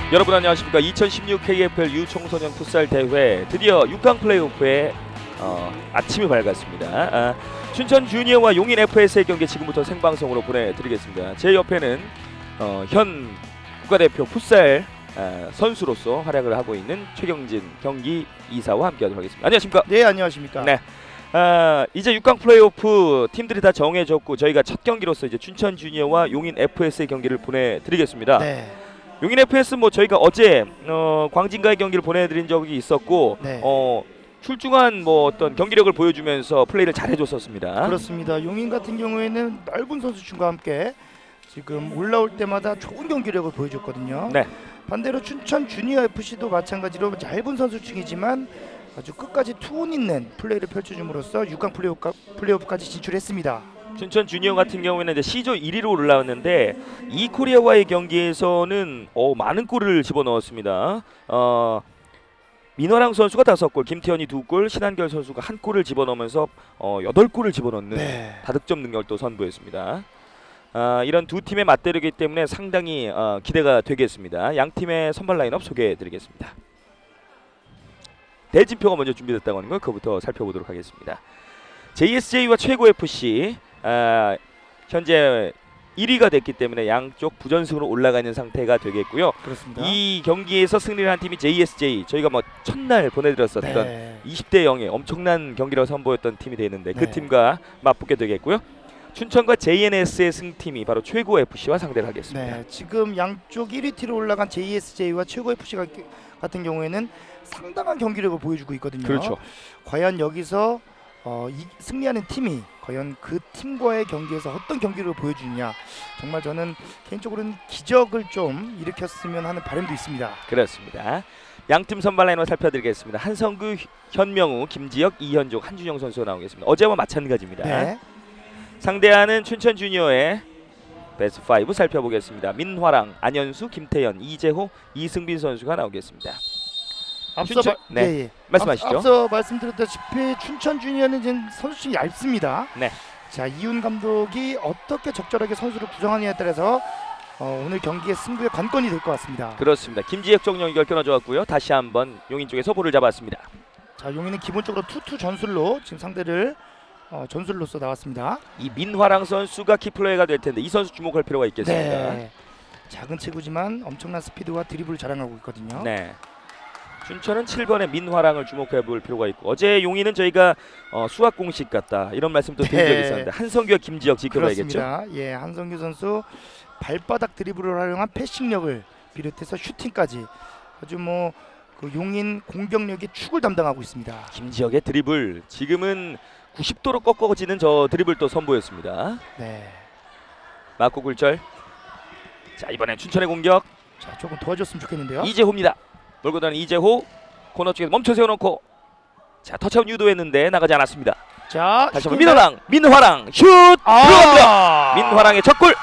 여러분 안녕하십니까. 2016 KFL 유청소년 풋살 대회 드디어 6강 플레이오프에 아침이 밝았습니다. 춘천 주니어와 용인 FS의 경기 지금부터 생방송으로 보내드리겠습니다. 제 옆에는 현 국가대표 풋살 선수로서 활약을 하고 있는 최경진 경기 이사와 함께하도록 하겠습니다. 안녕하십니까? 네, 안녕하십니까? 네. 이제 6강 플레이오프 팀들이 다 정해졌고 저희가 첫 경기로서 이제 춘천 주니어와 용인 FS의 경기를 보내드리겠습니다. 네. 용인 FS 뭐 저희가 어제 광진과의 경기를 보내드린 적이 있었고 네. 출중한 뭐 어떤 경기력을 보여주면서 플레이를 잘 해줬었습니다. 그렇습니다. 용인 같은 경우에는 넓은 선수층과 함께 지금 올라올 때마다 좋은 경기력을 보여줬거든요. 네. 반대로 춘천 주니어 FC도 마찬가지로 얇은 선수층이지만 아주 끝까지 투혼 있는 플레이를 펼쳐줌으로써 6강 플레이오프까지 진출했습니다. 춘천 주니어 같은 경우에는 이제 C조 1위로 올라왔는데 이코리아와의 경기에서는 많은 골을 집어넣었습니다. 민화랑 선수가 5골, 김태현이 2골, 신한결 선수가 1골을 집어넣으면서 8골을 집어넣는 다득점 능력도 선보였습니다. 이런 두 팀의 맞대결이기 때문에 상당히 기대가 되겠습니다. 양 팀의 선발 라인업 소개해드리겠습니다. 대진표가 먼저 준비됐다고 하는 걸 그거부터 살펴보도록 하겠습니다. JSJ와 최고FC 현재 1위가 됐기 때문에 양쪽 부전승으로 올라가 있는 상태가 되겠고요. 그렇습니다. 이 경기에서 승리를 한 팀이 JSJ, 저희가 뭐 첫날 보내드렸었던 20대 0의 엄청난 경기라고 선보였던 팀이 되는데 그 팀과 맞붙게 되겠고요. 춘천과 JNS의 승팀이 바로 최고FC와 상대를 하겠습니다. 네, 지금 양쪽 1위 티로 올라간 JSJ와 최고FC 같은 경우에는 상당한 경기력을 보여주고 있거든요. 그렇죠. 과연 여기서 승리하는 팀이 과연 그 팀과의 경기에서 어떤 경기를 보여주느냐, 정말 저는 개인적으로는 기적을 좀 일으켰으면 하는 바람도 있습니다. 그렇습니다. 양팀 선발 라인업 살펴드리겠습니다. 한성규, 현명우, 김지혁, 이현종, 한준영 선수가 나오겠습니다. 어제와 마찬가지입니다. 네. 상대하는 춘천 주니어의 베스트 5 살펴보겠습니다. 민화랑, 안현수, 김태현, 이재호, 이승빈 선수가 나오겠습니다. 앞서 말씀하시죠. 앞서 말씀드렸다시피 춘천 주니어는 지금 선수층이 얇습니다. 네. 자, 이훈 감독이 어떻게 적절하게 선수를 구성하느냐에 따라서 오늘 경기의 승부의 관건이 될 것 같습니다. 그렇습니다. 김지혁 정령 연결 끊어졌고요. 다시 한번 용인 쪽에서 볼을 잡았습니다. 자, 용인은 기본적으로 투투 전술로 지금 상대를 전술로서 나왔습니다. 이 민화랑 선수가 키플레이가 될 텐데 이 선수 주목할 필요가 있겠습니다. 네. 작은 체구지만 엄청난 스피드와 드리블을 자랑하고 있거든요. 네. 춘천은 7번의 민화랑을 주목해 볼 필요가 있고 어제 용인은 저희가 수학 공식 같다 이런 말씀도 드린 적이 있었는데 한성규와 김지혁 지켜봐야겠죠. 그렇습니다. 예, 한성규 선수 발바닥 드리블을 활용한 패싱력을 비롯해서 슈팅까지 아주 그 용인 공격력의 축을 담당하고 있습니다. 김지혁의 드리블 지금은 90도로 꺾어지는 저 드리블도 선보였습니다. 네. 맞고 굴절. 자, 이번엔 춘천의 공격. 자, 조금 도와줬으면 좋겠는데요. 이재호입니다. 몰고 다니는 이재호 코너 쪽에 멈춰 세워놓고 자 터치아웃 유도했는데 나가지 않았습니다. 자, 다시 한번 민화랑 슛 들어갑니다. 민화랑의 첫 골.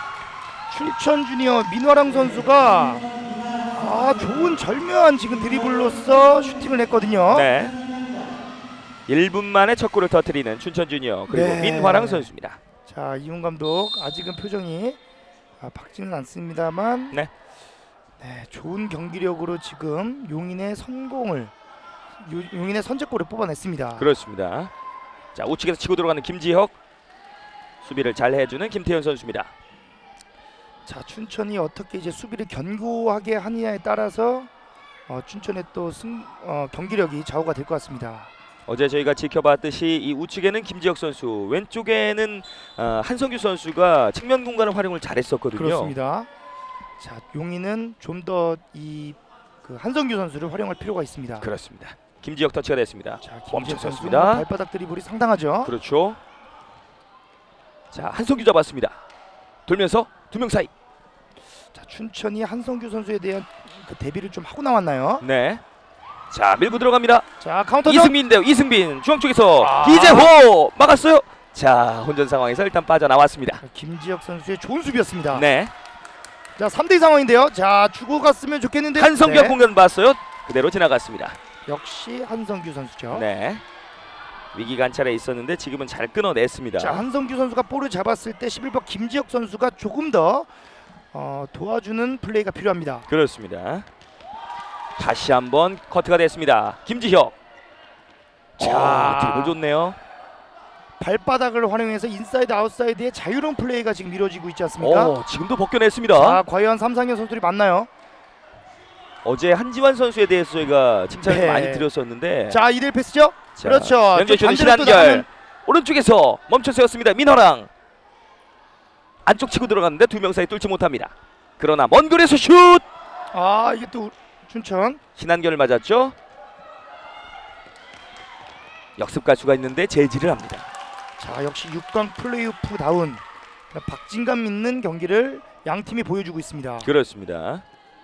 춘천 주니어 민화랑 선수가 좋은 절묘한 지금 드리블로서 슈팅을 했거든요. 네. 1분 만에 첫 골을 터뜨리는 춘천 주니어 그리고 민화랑 선수입니다. 자, 이훈 감독 아직은 표정이 밝지는 않습니다만 네, 좋은 경기력으로 지금 용인의 선제골을 뽑아냈습니다. 그렇습니다. 자, 우측에서 치고 들어가는 김지혁, 수비를 잘 해주는 김태현 선수입니다. 자, 춘천이 어떻게 이제 수비를 견고하게 하느냐에 따라서 춘천의 또 경기력이 좌우가 될 것 같습니다. 어제 저희가 지켜봤듯이 이 우측에는 김지혁 선수, 왼쪽에는 한성규 선수가 측면 공간을 활용을 잘했었거든요. 그렇습니다. 자, 용인은 좀 더 그 한성규 선수를 활용할 필요가 있습니다. 그렇습니다. 김지혁 터치가 됐습니다. 자, 김지혁 선수 멈췄습니다. 발바닥 드리블이 상당하죠. 그렇죠. 자, 한성규 잡았습니다. 돌면서 두 명 사이. 자, 춘천이 한성규 선수에 대한 그 대비를 좀 하고 나왔나요? 네. 자, 밀고 들어갑니다. 자, 카운터 이승빈인데요. 이승빈 중앙 쪽에서 이재호 막았어요. 자, 혼전 상황에서 일단 빠져나왔습니다. 김지혁 선수의 좋은 수비였습니다. 네. 자, 3대2 상황인데요. 자, 주고 갔으면 좋겠는데 한성규 공격 봤어요. 그대로 지나갔습니다. 역시 한성규 선수죠. 네. 위기 관찰에 있었는데 지금은 잘 끊어냈습니다. 자, 한성규 선수가 볼을 잡았을 때 11번 김지혁 선수가 조금 더 도와주는 플레이가 필요합니다. 그렇습니다. 다시 한번 커트가 됐습니다. 김지혁. 자, 드리블 좋네요. 발바닥을 활용해서 인사이드 아웃사이드의 자유로운 플레이가 지금 이루어지고 있지 않습니까? 지금도 벗겨냈습니다. 자, 과연 삼상현 선수들이 맞나요? 어제 한지환 선수에 대해서 저희가 칭찬을 네. 많이 드렸었는데. 자, 2대1 패스죠? 자, 그렇죠. 연결 좀 쇼트 반대로 또 신한결. 나가는- 오른쪽에서 멈춰 세웠습니다. 민호랑 안쪽 치고 들어갔는데 두 명 사이 뚫지 못합니다. 그러나 먼 거리에서 슛! 아, 이게 또 춘천. 신한결을 맞았죠. 역습 가수가 있는데 제지를 합니다. 자, 역시 6강 플레이오프다운 박진감 있는 경기를 양 팀이 보여주고 있습니다. 그렇습니다.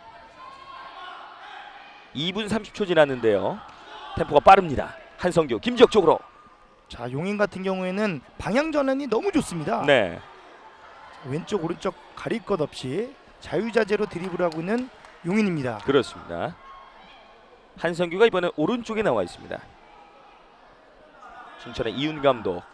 2분 30초 지났는데요. 템포가 빠릅니다. 한성규, 김지혁 쪽으로. 자, 용인 같은 경우에는 방향 전환이 너무 좋습니다. 네, 왼쪽 오른쪽 가릴 것 없이 자유자재로 드리블하고 있는 용인입니다. 그렇습니다. 한성규가 이번에 오른쪽에 나와 있습니다. 춘천의 이훈 감독.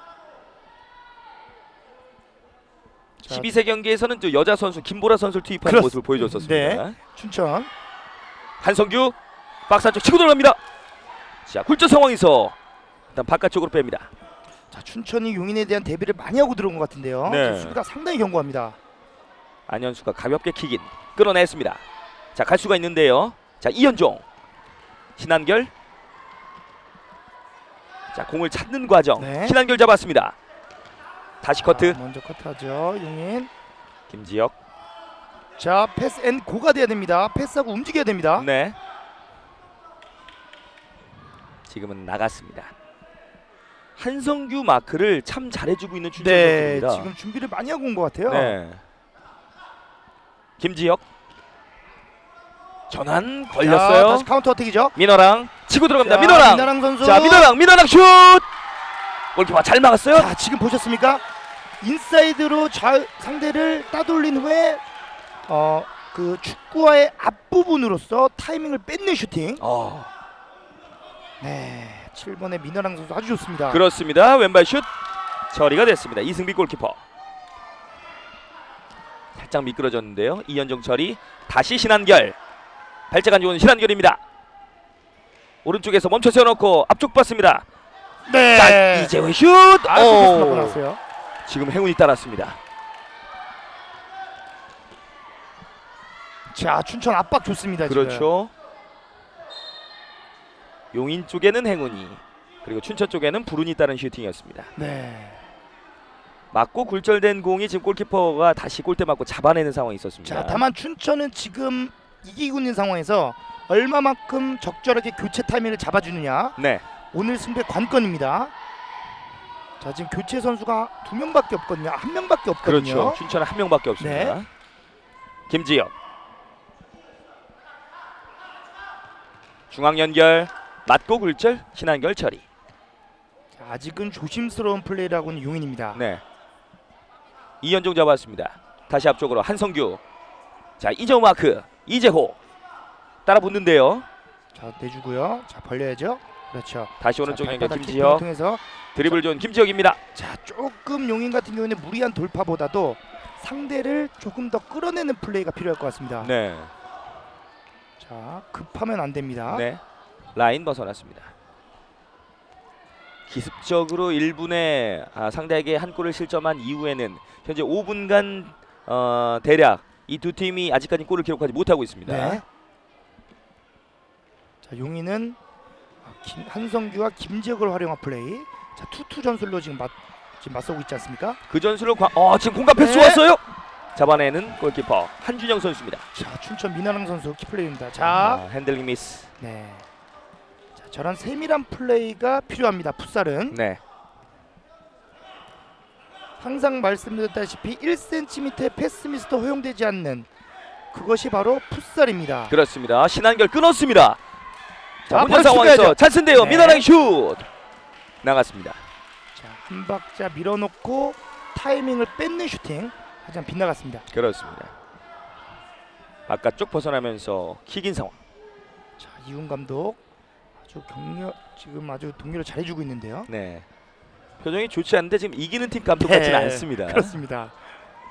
자, 12세 경기에서는 저 여자 선수 김보라 선수를 투입하는 모습을 보여줬었습니다. 네. 춘천. 한성규 박스 안쪽 치고 들어갑니다. 자, 굴절 상황에서 일단 바깥쪽으로 뺍니다. 자, 춘천이 용인에 대한 대비를 많이 하고 들어온 것 같은데요. 네. 지금 수비가 상당히 견고합니다. 안현수가 가볍게 킥인 끌어냈습니다. 자, 갈 수가 있는데요. 자, 이현종, 신한결. 자, 공을 찾는 과정. 네. 신한결 잡았습니다. 다시 커트. 자, 먼저 커트하죠. 용인. 김지혁. 자, 패스 앤 고가 돼야 됩니다. 패스하고 움직여야 됩니다. 네. 지금은 나갔습니다. 한성규 마크를 참 잘해주고 있는 춘천 네, 선수입니다. 지금 준비를 많이 하고 온 것 같아요. 네. 김지혁. 전환 걸렸어요. 자, 다시 카운터 어택이죠. 민호랑 치고 들어갑니다. 자, 민호랑. 민호랑 선수. 자, 민호랑 슛. 골키퍼 잘 막았어요. 자, 지금 보셨습니까? 인사이드로 상대를 따돌린 후에 그 축구화의 앞부분으로서 타이밍을 뺏는 슈팅. 네, 7번의 민호랑 선수 아주 좋습니다. 그렇습니다. 왼발 슛 처리가 됐습니다. 이승비 골키퍼. 살짝 미끄러졌는데요. 이현종 처리. 다시 신한결. 발작 안 좋은 신한결입니다. 오른쪽에서 멈춰 세워놓고 앞쪽 봤습니다. 네. 자, 이재호의 슛. 패스 맞고 나왔어요. 지금 행운이 따랐습니다. 자, 춘천 압박 좋습니다. 지금. 그렇죠. 용인 쪽에는 행운이, 그리고 춘천 쪽에는 불운이 따른 슈팅이었습니다. 네. 맞고 굴절된 공이 지금 골키퍼가 다시 골대 맞고 잡아내는 상황이 있었습니다. 자, 다만 춘천은 지금 이기고 있는 상황에서 얼마만큼 적절하게 교체 타이밍을 잡아주느냐. 네. 오늘 승부의 관건입니다. 자, 지금 교체 선수가 2명밖에 없거든요. 1명밖에 없거든요. 그렇죠. 춘천은 한 명밖에 없습니다. 네. 김지혁. 중앙 연결. 맞고 굴절. 신한결 처리. 자, 아직은 조심스러운 플레이를 하고 있는 용인입니다. 네. 이현종 잡았습니다. 다시 앞쪽으로 한성규. 자, 이재호 마크. 이재호 따라 붙는데요. 자, 내주고요. 자, 벌려야죠. 그렇죠. 다시 오른쪽 자, 연결 발바닥 김지혁. 킥을 통해서 드리블 좋은 김지혁입니다. 자, 조금 용인 같은 경우에는 무리한 돌파보다도 상대를 조금 더 끌어내는 플레이가 필요할 것 같습니다. 네. 자, 급하면 안 됩니다. 네. 라인 벗어났습니다. 기습적으로 1분에 상대에게 한 골을 실점한 이후에는 현재 5분간 대략 이 두 팀이 아직까지 골을 기록하지 못하고 있습니다. 네. 자, 용인은 한성규와 김지혁을 활용한 플레이. 자, 투투 전술로 지금 맞서고 있지 않습니까? 그 전술로 지금 공간 패스 네. 왔어요. 잡아내는 골키퍼 한준영 선수입니다. 자, 춘천 민하랑 선수 키플레이입니다. 자, 핸들링 미스. 네. 자, 저런 세밀한 플레이가 필요합니다. 풋살은 네. 항상 말씀드렸다시피 1cm의 패스 미스도 허용되지 않는 그것이 바로 풋살입니다. 그렇습니다. 신한결 끊었습니다. 자, 바로 혼자 상황에서 슛해야죠. 찬스인데요. 네. 민하랑 슛 나갔습니다. 자, 한 박자 밀어놓고 타이밍을 뺏는 슈팅. 하지만 빗나갔습니다. 그렇습니다. 바깥쪽 벗어나면서 킥인 상황. 자, 이훈 감독 지금 아주 동료를 잘해주고 있는데요. 네. 표정이 좋지 않은데 지금 이기는 팀 감독 같지는 않습니다. 그렇습니다.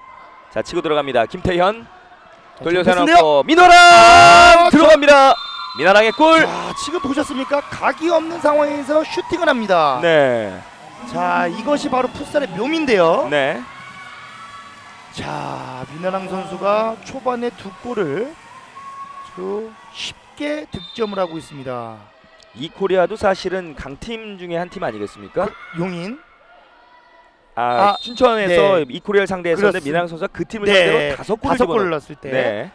자, 치고 들어갑니다. 김태현 자, 돌려서 좋은 패스인데요? 놓고 민호랑 들어갑니다. 미나랑의 골. 자, 지금 보셨습니까? 각이 없는 상황에서 슈팅을 합니다. 네. 자, 이것이 바로 풋살의 묘미인데요. 네. 자, 미나랑 선수가 초반에 두 골을 아주 쉽게 득점을 하고 있습니다. 이 코리아도 사실은 강팀 중에 한 팀 아니겠습니까? 용인. 춘천에서 네. 이 코리아를 상대했었는데 그렇습니다. 미나랑 선수가 그 팀을 네, 상대로 5골을 5골을 넣었을 때. 네.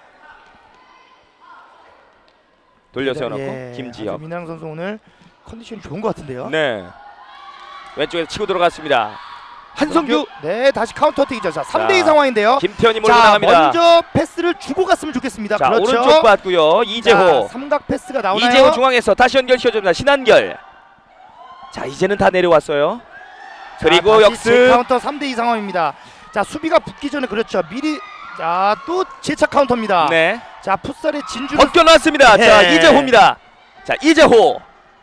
돌려 세워놓고 예, 김지혁. 아주 미나랑 선수 오늘 컨디션이 좋은 것 같은데요. 네. 왼쪽에서 치고 들어갔습니다. 한성규. 네, 다시 카운터 어택이죠. 자, 3대2 자, 상황인데요. 김태현이 몰고 자, 나갑니다. 먼저 패스를 주고 갔으면 좋겠습니다. 자, 그렇죠. 오른쪽 봤고요. 이재호. 자, 삼각 패스가 나오나요? 이재호 중앙에서 다시 연결시켜줍니다. 신한결. 자, 이제는 다 내려왔어요. 그리고 다시 역습. 카운터 3대2 상황입니다. 자, 수비가 붙기 전에 그렇죠. 미리 자, 또 재차 카운터입니다. 네. 자, 풋살의 진주를 벗겨놨습니다. 네. 자, 이재호입니다. 자, 이재호.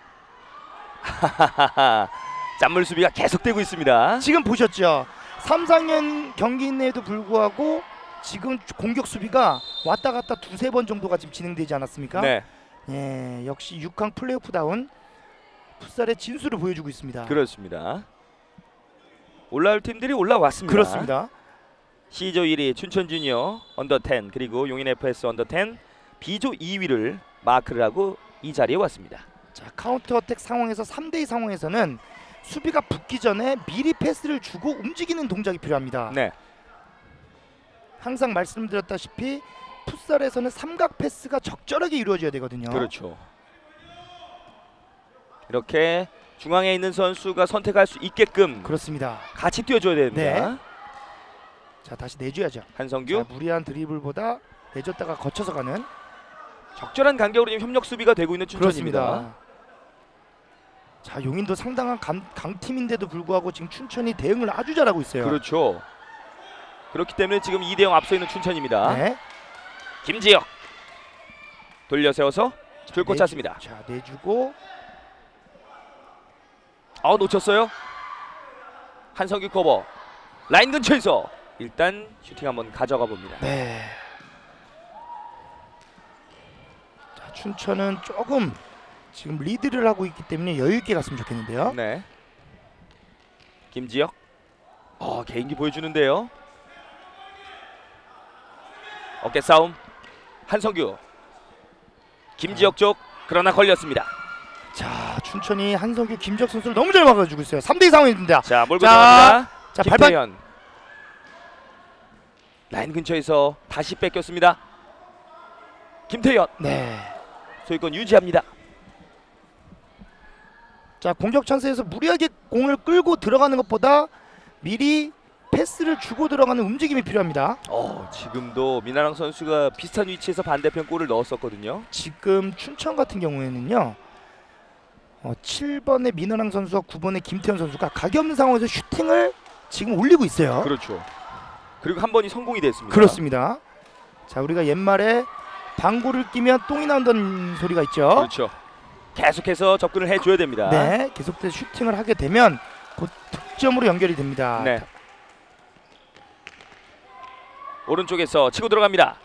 짠물 수비가 계속되고 있습니다. 지금 보셨죠? 3-4년 경기인에도 불구하고 지금 공격 수비가 왔다 갔다 두세 번 정도가 지금 진행되지 않았습니까? 네. 예, 역시 6강 플레이오프다운 풋살의 진수를 보여주고 있습니다. 그렇습니다. 올라올 팀들이 올라왔습니다. 그렇습니다. C조 1위 춘천 주니어 언더 10 그리고 용인 FS 언더 10 B조 2위를 마크를 하고 이 자리에 왔습니다. 자, 카운터 어택 상황에서 3대2 상황에서는 수비가 붙기 전에 미리 패스를 주고 움직이는 동작이 필요합니다. 네. 항상 말씀드렸다시피 풋살에서는 삼각 패스가 적절하게 이루어져야 되거든요. 그렇죠. 이렇게 중앙에 있는 선수가 선택할 수 있게끔 그렇습니다. 같이 뛰어줘야 됩니다. 네. 자, 다시 내줘야죠. 한성규. 자, 무리한 드리블보다 내줬다가 거쳐서 가는. 적절한 간격으로 지금 협력 수비가 되고 있는 춘천입니다. 그렇습니다. 자, 용인도 상당한 강팀인데도 불구하고 지금 춘천이 대응을 아주 잘하고 있어요. 그렇죠. 그렇기 때문에 지금 2대0 앞서 있는 춘천입니다. 네. 김지혁 돌려 세워서 줄곧 내주- 찼습니다. 자, 내주고 놓쳤어요. 한성규 커버 라인 근처에서 일단 슈팅 한번 가져가 봅니다. 네. 자, 춘천은 조금 지금 리드를 하고 있기 때문에 여유 있게 갔으면 좋겠는데요. 네. 김지혁. 개인기 보여주는데요. 어깨 싸움. 한성규. 김지혁 쪽 그러나 걸렸습니다. 자, 춘천이 한성규, 김지혁 선수를 너무 잘 막아주고 있어요. 3대2 상황입니다. 자, 몰고 자, 들어갑니다. 자, 발판. 김태현. 라인 근처에서 다시 뺏겼습니다. 김태현 네. 소유권 유지합니다. 자, 공격 찬스에서 무리하게 공을 끌고 들어가는 것보다 미리 패스를 주고 들어가는 움직임이 필요합니다. 지금도 미나랑 선수가 비슷한 위치에서 반대편 골을 넣었었거든요. 지금 춘천 같은 경우에는요. 7번의 민호랑 선수와 9번의 김태현 선수가 각이 없는 상황에서 슈팅을 지금 올리고 있어요. 그렇죠. 그리고 한 번이 성공이 됐습니다. 그렇습니다. 자, 우리가 옛말에 방구를 끼면 똥이 나온다는 소리가 있죠. 그렇죠. 계속해서 접근을 해줘야 됩니다. 네, 계속해서 슈팅을 하게 되면 곧 득점으로 연결이 됩니다. 네. 오른쪽에서 치고 들어갑니다.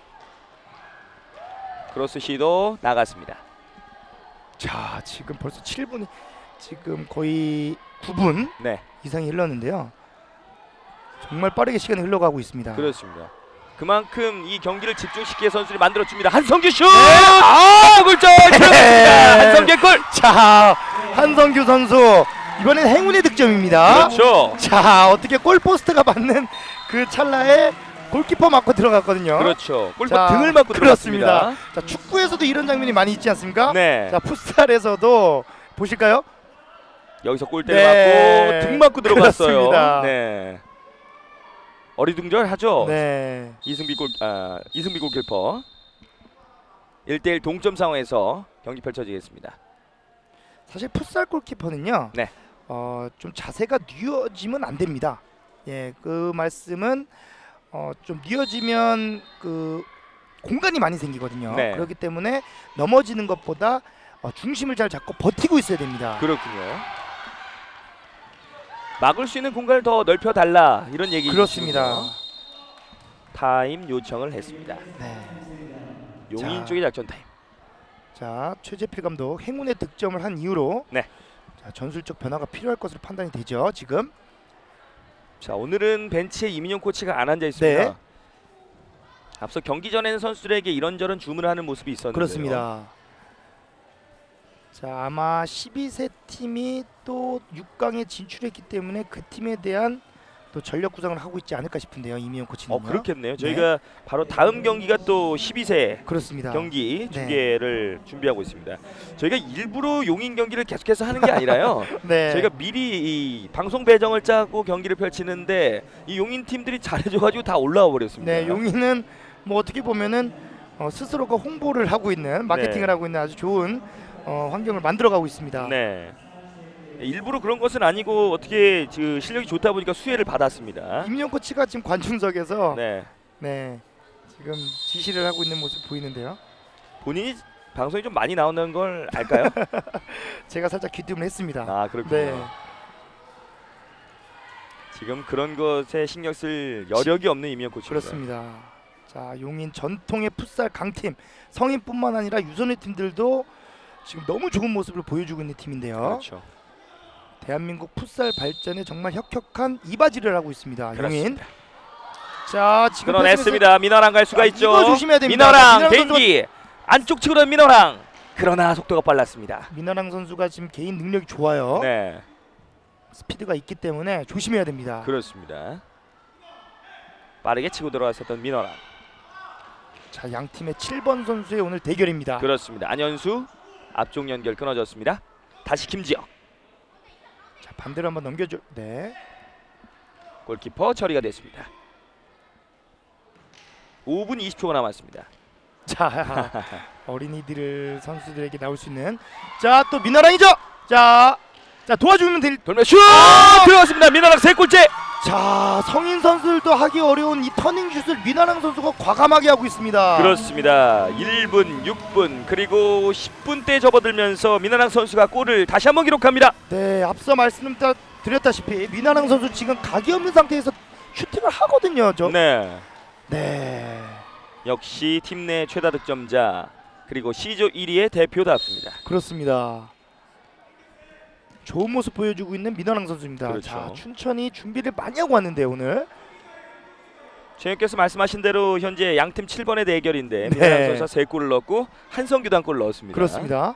크로스 시도 나갔습니다. 자, 지금 벌써 7분이 지금 거의 9분 네, 이상이 흘렀는데요. 정말 빠르게 시간이 흘러가고 있습니다. 그렇습니다. 그만큼 이 경기를 집중시키게 선수를 만들어줍니다. 한성규 슛! 골절 들어갑니다. 한성규 골! 자, 한성규 선수 이번엔 행운의 득점입니다. 그렇죠. 자, 어떻게 골포스트가 맞는 그 찰나에 골키퍼 맞고 들어갔거든요. 그렇죠. 골키퍼 자, 등을 맞고 그렇습니다. 들어갔습니다. 자, 축구에서도 이런 장면이 많이 있지 않습니까? 네. 자, 풋살에서도 보실까요? 여기서 골대를 네. 맞고 등 맞고 들어갔어요. 그렇습니다. 네. 어리둥절하죠. 네. 이승비 골키퍼. 1대1 동점 상황에서 경기 펼쳐지겠습니다. 사실 풋살 골키퍼는요. 네. 좀 자세가 뉘어지면 안 됩니다. 예, 그 말씀은 좀 뉘어지면 그 공간이 많이 생기거든요. 네. 그렇기 때문에 넘어지는 것보다 중심을 잘 잡고 버티고 있어야 됩니다. 그렇군요. 막을 수 있는 공간을 더 넓혀달라 이런 얘기. 그렇습니다. 타임 요청을 했습니다. 네. 용인 자. 쪽의 작전 타임. 자, 최재필 감독 행운의 득점을 한 이후로 네. 자, 전술적 변화가 필요할 것으로 판단이 되죠. 지금. 자, 오늘은 벤치에 이민용 코치가 안 앉아 있습니다. 네. 앞서 경기 전에는 선수들에게 이런저런 주문을 하는 모습이 있었는데요. 그렇습니다. 자, 아마 12세 팀이 또 6강에 진출했기 때문에 그 팀에 대한 또 전력 구성을 하고 있지 않을까 싶은데요. 이민용 코치는요. 그렇겠네요. 저희가 바로 다음 경기가 또 12세 그렇습니다. 경기 네. 중계를 준비하고 있습니다. 저희가 일부러 용인 경기를 계속해서 하는 게 아니라요. 네. 저희가 미리 이 방송 배정을 짜고 경기를 펼치는데 이 용인 팀들이 잘해줘가지고 다 올라와 버렸습니다. 네, 용인은 뭐 어떻게 보면은 스스로가 홍보를 하고 있는 마케팅을 네. 하고 있는 아주 좋은 환경을 만들어가고 있습니다. 네. 일부러 그런 것은 아니고 어떻게 그 실력이 좋다 보니까 수혜를 받았습니다. 이민용 코치가 지금 관중석에서 네. 네, 지금 지시를 하고 있는 모습 보이는데요. 본인이 방송이 좀 많이 나온다는 걸 알까요? 제가 살짝 귀뜸을 했습니다. 아, 그렇군요. 네. 지금 그런 것에 신경 쓸 여력이 없는 이민영 코치입니다. 그렇습니다. 자, 용인 전통의 풋살 강팀, 성인뿐만 아니라 유소년 팀들도 지금 너무 좋은 모습을 보여주고 있는 팀인데요. 그렇죠. 대한민국 풋살 발전에 정말 혁혁한 이바지를 하고 있습니다. 용인. 그렇습니다. 자, 지금 끊어냈습니다. 민호랑 갈 수가 있죠. 이거 조심해야 됩니다. 민호랑 민호랑 개인기 안쪽 치고는 민호랑. 그러나 속도가 빨랐습니다. 민호랑 선수가 지금 개인 능력이 좋아요. 네, 스피드가 있기 때문에 조심해야 됩니다. 그렇습니다. 빠르게 치고 들어왔었던 민호랑. 자, 양 팀의 7번 선수의 오늘 대결입니다. 그렇습니다. 안현수 앞쪽 연결 끊어졌습니다. 다시 김지혁. 자, 반대로 한번 넘겨줘. 네. 골키퍼 처리가 됐습니다. 5분 20초가 남았습니다. 자, 어린이들 선수들에게 나올 수 있는 자, 또 민호랑이죠. 자, 도와주면 될. 돌면 슛! 들어갔습니다. 민호랑 세 골째. 자, 성인 선수들도 하기 어려운 이 터닝 슛을 민호랑 선수가 과감하게 하고 있습니다. 그렇습니다. 1분, 6분 그리고 10분대 접어들면서 민호랑 선수가 골을 다시 한번 기록합니다. 네, 앞서 말씀드렸다시피 민호랑 선수 지금 각이 없는 상태에서 슈팅을 하거든요. 네. 역시 팀 내 최다 득점자 그리고 C조 1위의 대표답습니다. 그렇습니다. 좋은 모습 보여주고 있는 민호랑 선수입니다. 그렇죠. 자, 춘천이 준비를 많이 하고 왔는데 오늘 최영께서 말씀하신 대로 현재 양팀 7번의 대결인데 네. 민호랑 선수가 3골을 넣었고 한성규도 한 골을 넣었습니다. 그렇습니다.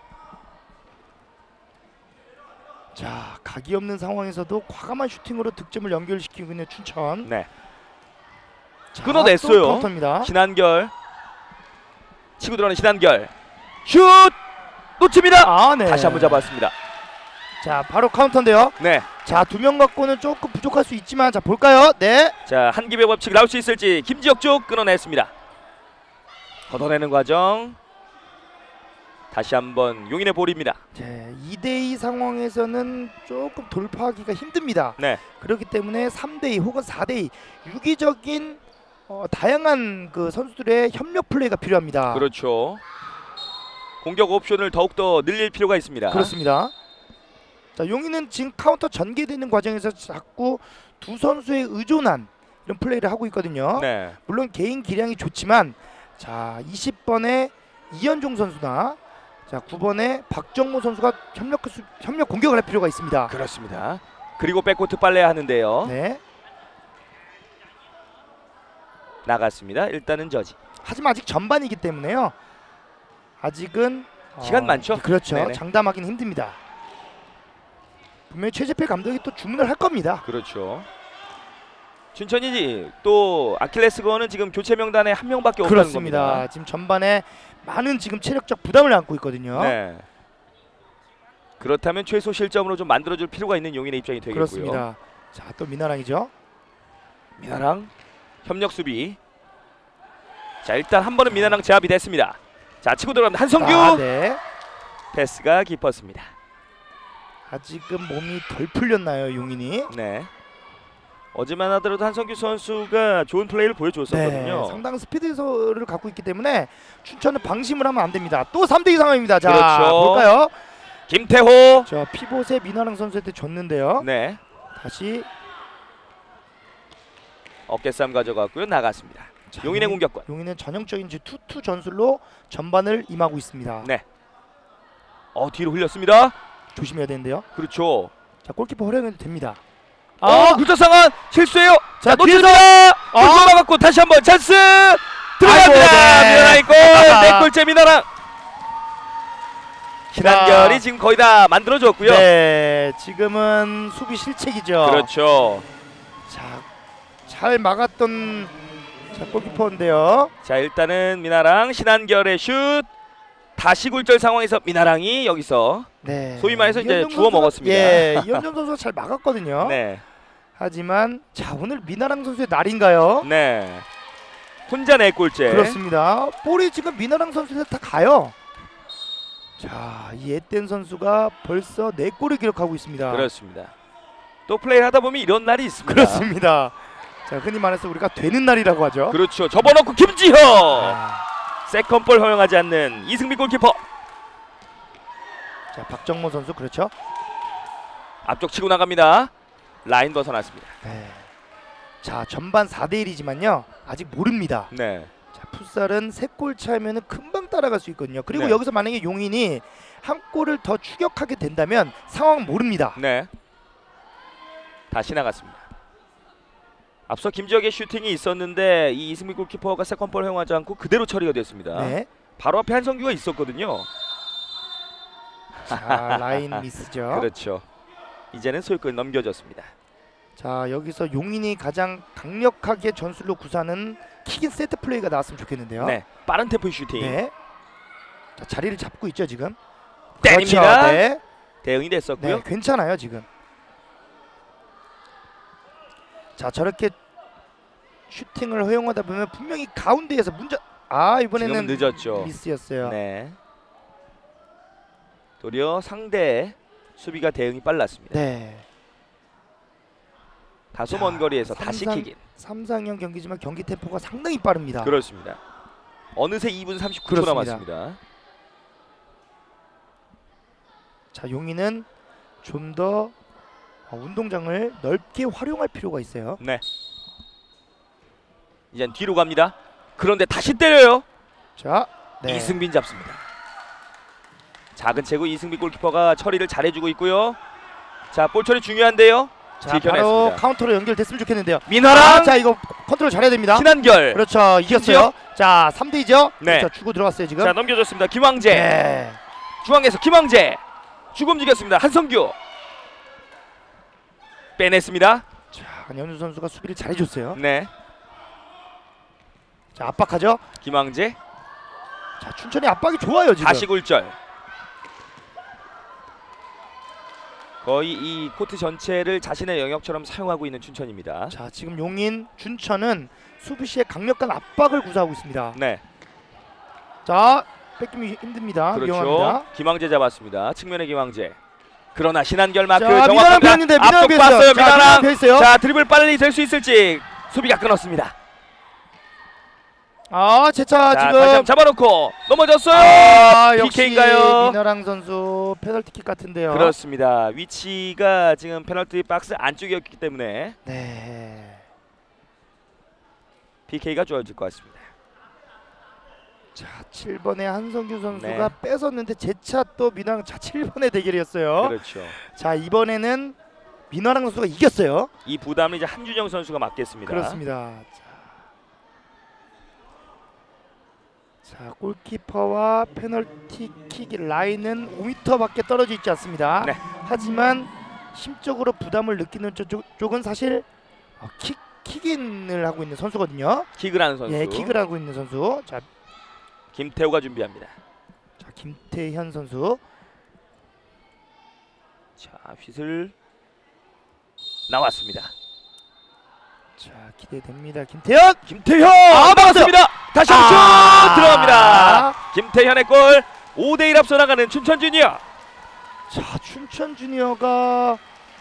자, 각이 없는 상황에서도 과감한 슈팅으로 득점을 연결시키고 있는 춘천. 네. 자, 끊어냈어요. 또 카운터입니다. 신한결 치고 들어가는 신한결 슛! 놓칩니다. 아, 네. 다시 한번 잡았습니다. 자, 바로 카운터인데요. 네. 자, 2명 갖고는 조금 부족할 수 있지만 자, 볼까요? 네. 자, 한기배 법칙 나올 수 있을지 김지혁 쪽 끊어냈습니다. 걷어내는 과정. 다시 한번 용인의 볼입니다. 네, 2대2 상황에서는 조금 돌파하기가 힘듭니다. 네. 그렇기 때문에 3대2 혹은 4대2 유기적인 다양한 그 선수들의 협력 플레이가 필요합니다. 그렇죠. 공격 옵션을 더욱더 늘릴 필요가 있습니다. 그렇습니다. 자, 용인은 지금 카운터 전개되는 과정에서 자꾸 두 선수의 의존한 이런 플레이를 하고 있거든요. 네. 물론 개인 기량이 좋지만 자, 20번의 이현종 선수나 자, 9번의 박정모 선수가 협력 공격을 할 필요가 있습니다. 그렇습니다. 그리고 백코트 빨래야 하는데요. 네. 나갔습니다. 일단은 저지. 하지만 아직 전반이기 때문에요. 아직은 시간 많죠? 그렇죠. 네네. 장담하기는 힘듭니다. 분명히 최재필 감독이 또 주문을 할 겁니다. 그렇죠. 춘천이 또 아킬레스건은 지금 교체 명단에 한 명밖에 없다는 그렇습니다. 겁니다. 지금 전반에 많은 지금 체력적 부담을 안고 있거든요. 네. 그렇다면 최소 실점으로 좀 만들어줄 필요가 있는 용인의 입장이 되겠고요. 그렇습니다. 자, 또 민하랑이죠. 미나랑 협력 수비. 자, 일단 한 번은 미나랑 제압이 됐습니다. 자, 치고 들어갑니다. 한성규. 아, 네. 패스가 깊었습니다. 아직은 몸이 덜 풀렸나요, 용인이? 네. 어제만 하더라도 한성규 선수가 좋은 플레이를 보여줬었거든요. 네, 상당한 스피드를 갖고 있기 때문에 춘천은 방심을 하면 안 됩니다. 또 3대2 상황입니다. 자, 그렇죠. 볼까요? 김태호. 저 피봇의 민하랑 선수한테 줬는데요. 네. 다시 어깨싸움 가져갔고요. 나갔습니다. 자, 용인의 공격권. 용인은 전형적인 투투 전술로 전반을 임하고 있습니다. 네. 뒤로 흘렸습니다. 조심해야 되는데요. 그렇죠. 자, 골키퍼 허용해도 됩니다. 굴절 상황 실수예요. 자, 놓칩니다. 골 막았고 다시 한번 찬스 아이고, 들어갑니다. 네. 미나랑의 골. 4골째 미나랑. 신한결이 지금 거의 다 만들어졌고요. 네, 지금은 수비 실책이죠. 그렇죠. 자, 잘 막았던 자, 골키퍼인데요. 자, 일단은 미나랑 신한결의 슛. 다시 굴절 상황에서 미나랑이 여기서 네. 소위 말해서 이제 이현정 주워 선수가- 먹었습니다. 예, 이현정 선수가 잘 막았거든요. 네. 하지만 자, 오늘 미나랑 선수의 날인가요? 네. 혼자 4골째. 그렇습니다. 볼이 지금 미나랑 선수한테 다 가요. 자, 이 에덴 선수가 벌써 4골을 기록하고 있습니다. 그렇습니다. 또 플레이를 하다 보면 이런 날이 있습니다. 그렇습니다. 자, 흔히 말해서 우리가 되는 날이라고 하죠. 그렇죠. 접어놓고 김지효. 아, 세컨볼 허용하지 않는 이승민 골키퍼. 자, 박정모 선수 그렇죠. 앞쪽 치고 나갑니다. 라인 벗어났습니다. 네. 자, 전반 4대1이지만요. 아직 모릅니다. 네. 자, 풋살은 3골 차이면은 금방 따라갈 수 있거든요. 그리고 네. 여기서 만약에 용인이 한 골을 더 추격하게 된다면 상황 모릅니다. 네. 다시 나갔습니다. 앞서 김지혁의 슈팅이 있었는데 이 이승민 골키퍼가 세컨볼 허용하지 않고 그대로 처리가 됐습니다. 네. 바로 앞에 한성규가 있었거든요. 자, 라인 미스죠. 그렇죠. 이제는 소유권 넘겨졌습니다. 자, 여기서 용인이 가장 강력하게 전술로 구사하는 킥인 세트 플레이가 나왔으면 좋겠는데요. 네. 빠른 템포의 슈팅. 네. 자, 자리를 잡고 있죠 지금. 때립니다. 그렇죠. 네. 대응이 됐었고요. 네, 괜찮아요 지금. 자, 저렇게 슈팅을 허용하다 보면 분명히 가운데에서 문제. 이번에는 지금은 늦었죠. 미스였어요. 네. 도리어 상대 수비가 대응이 빨랐습니다. 네. 다소 자, 먼 거리에서 다시 삼상- 킥인. 삼상형 경기지만 경기 템포가 상당히 빠릅니다. 그렇습니다. 어느새 2분 39초 그렇습니다. 남았습니다. 자, 용인은 좀 더 운동장을 넓게 활용할 필요가 있어요. 네. 이젠 뒤로 갑니다. 그런데 다시 때려요. 자, 네. 이승빈 잡습니다. 작은 체구 이승빈 골키퍼가 처리를 잘해주고 있고요. 자, 볼 처리 중요한데요. 자, 바로 지켜냈습니다. 카운터로 연결됐으면 좋겠는데요. 민화랑 자, 이거 컨트롤 잘해야 됩니다. 신한결. 그렇죠, 이겼어요. 자, 3대2죠. 네. 그렇죠, 주고 들어갔어요 지금. 자, 넘겨줬습니다. 김황재. 네. 중앙에서 김황재. 주고 움직였습니다. 한성규. 빼냈습니다. 자, 안현주 선수가 수비를 잘해줬어요. 네. 자, 압박하죠. 김황재. 자, 춘천이 압박이 좋아요 지금. 다시 굴절. 거의 이 코트 전체를 자신의 영역처럼 사용하고 있는 춘천입니다. 자, 지금 용인 춘천은 수비시에 강력한 압박을 구사하고 있습니다. 네. 자, 뺏기면 힘듭니다. 그렇죠. 위험합니다. 김황재 잡았습니다. 측면의 김황재. 그러나 신한결 마크 자, 미나랑 정확합니다. 펴있는데 미나랑 앞쪽 펴있어요. 봤어요. 자, 미나랑 미나랑. 펴있어요. 자, 드리블 빨리 될 수 있을지 수비가 끊었습니다. 제차 자, 지금 다시 한번 잡아놓고 넘어졌어요. 역시 PK인가요? 미나랑 선수 페널티킥 같은데요. 그렇습니다. 위치가 지금 페널티 박스 안쪽이었기 때문에 네. PK가 주어질 것 같습니다. 자, 7번의 한성규 선수가 네. 뺏었는데 제차 또 미나랑 7번의 대결이었어요. 그렇죠. 자, 이번에는 민화랑 선수가 이겼어요. 이 부담을 이제 한준영 선수가 맡겠습니다. 그렇습니다. 자, 골키퍼와 페널티킥 라인은 5m밖에 떨어져 있지 않습니다. 네. 하지만 심적으로 부담을 느끼는 쪽은 사실 킥인을 하고 있는 선수거든요. 킥을 하는 선수. 예, 킥을 하고 있는 선수. 자, 김태호가 준비합니다. 김태현 선수. 자, 휘슬 나왔습니다. 자, 기대됩니다. 김태현 막았습니다. 다시 한번 슛 들어갑니다. 아! 김태현의 골. 5대1 앞서 나가는 춘천 주니어. 자, 춘천 주니어가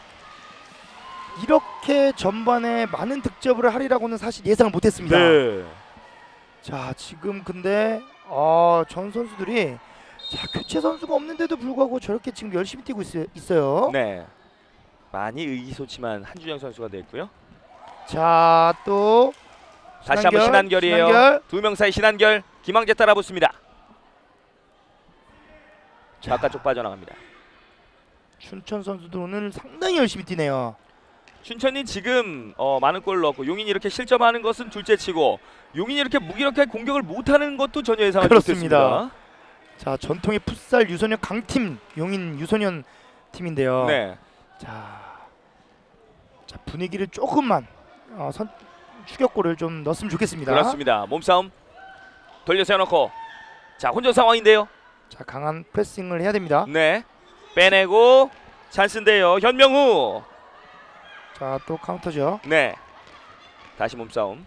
이렇게 전반에 많은 득점을 하리라고는 사실 예상을 못했습니다. 네. 자, 지금 근데 전 선수들이 교체 선수가 없는데도 불구하고 저렇게 지금 열심히 뛰고 있어요. 네. 많이 의기소침한 한준영 선수가 됐고요. 자, 또 다시 한번 신한결이에요. 신한결. 두 명 사이 신한결. 김황재 따라붙습니다. 바깥쪽 빠져나갑니다. 춘천 선수도 오늘 상당히 열심히 뛰네요. 춘천이 지금 많은 골을 넣었고 용인이 이렇게 실점하는 것은 둘째치고 용인이 이렇게 무기력하게 공격을 못하는 것도 전혀 예상하지 그렇습니다. 못했습니다. 자, 전통의 풋살 유소년 강팀 용인 유소년 팀인데요. 네, 자, 분위기를 조금만 추격골을 좀 넣었으면 좋겠습니다. 그렇습니다. 몸싸움 돌려 세워놓고 자 혼전 상황인데요. 자, 강한 프레싱을 해야 됩니다. 네, 빼내고 찬스인데요. 현명우. 자, 또 카운터죠. 네, 다시 몸싸움.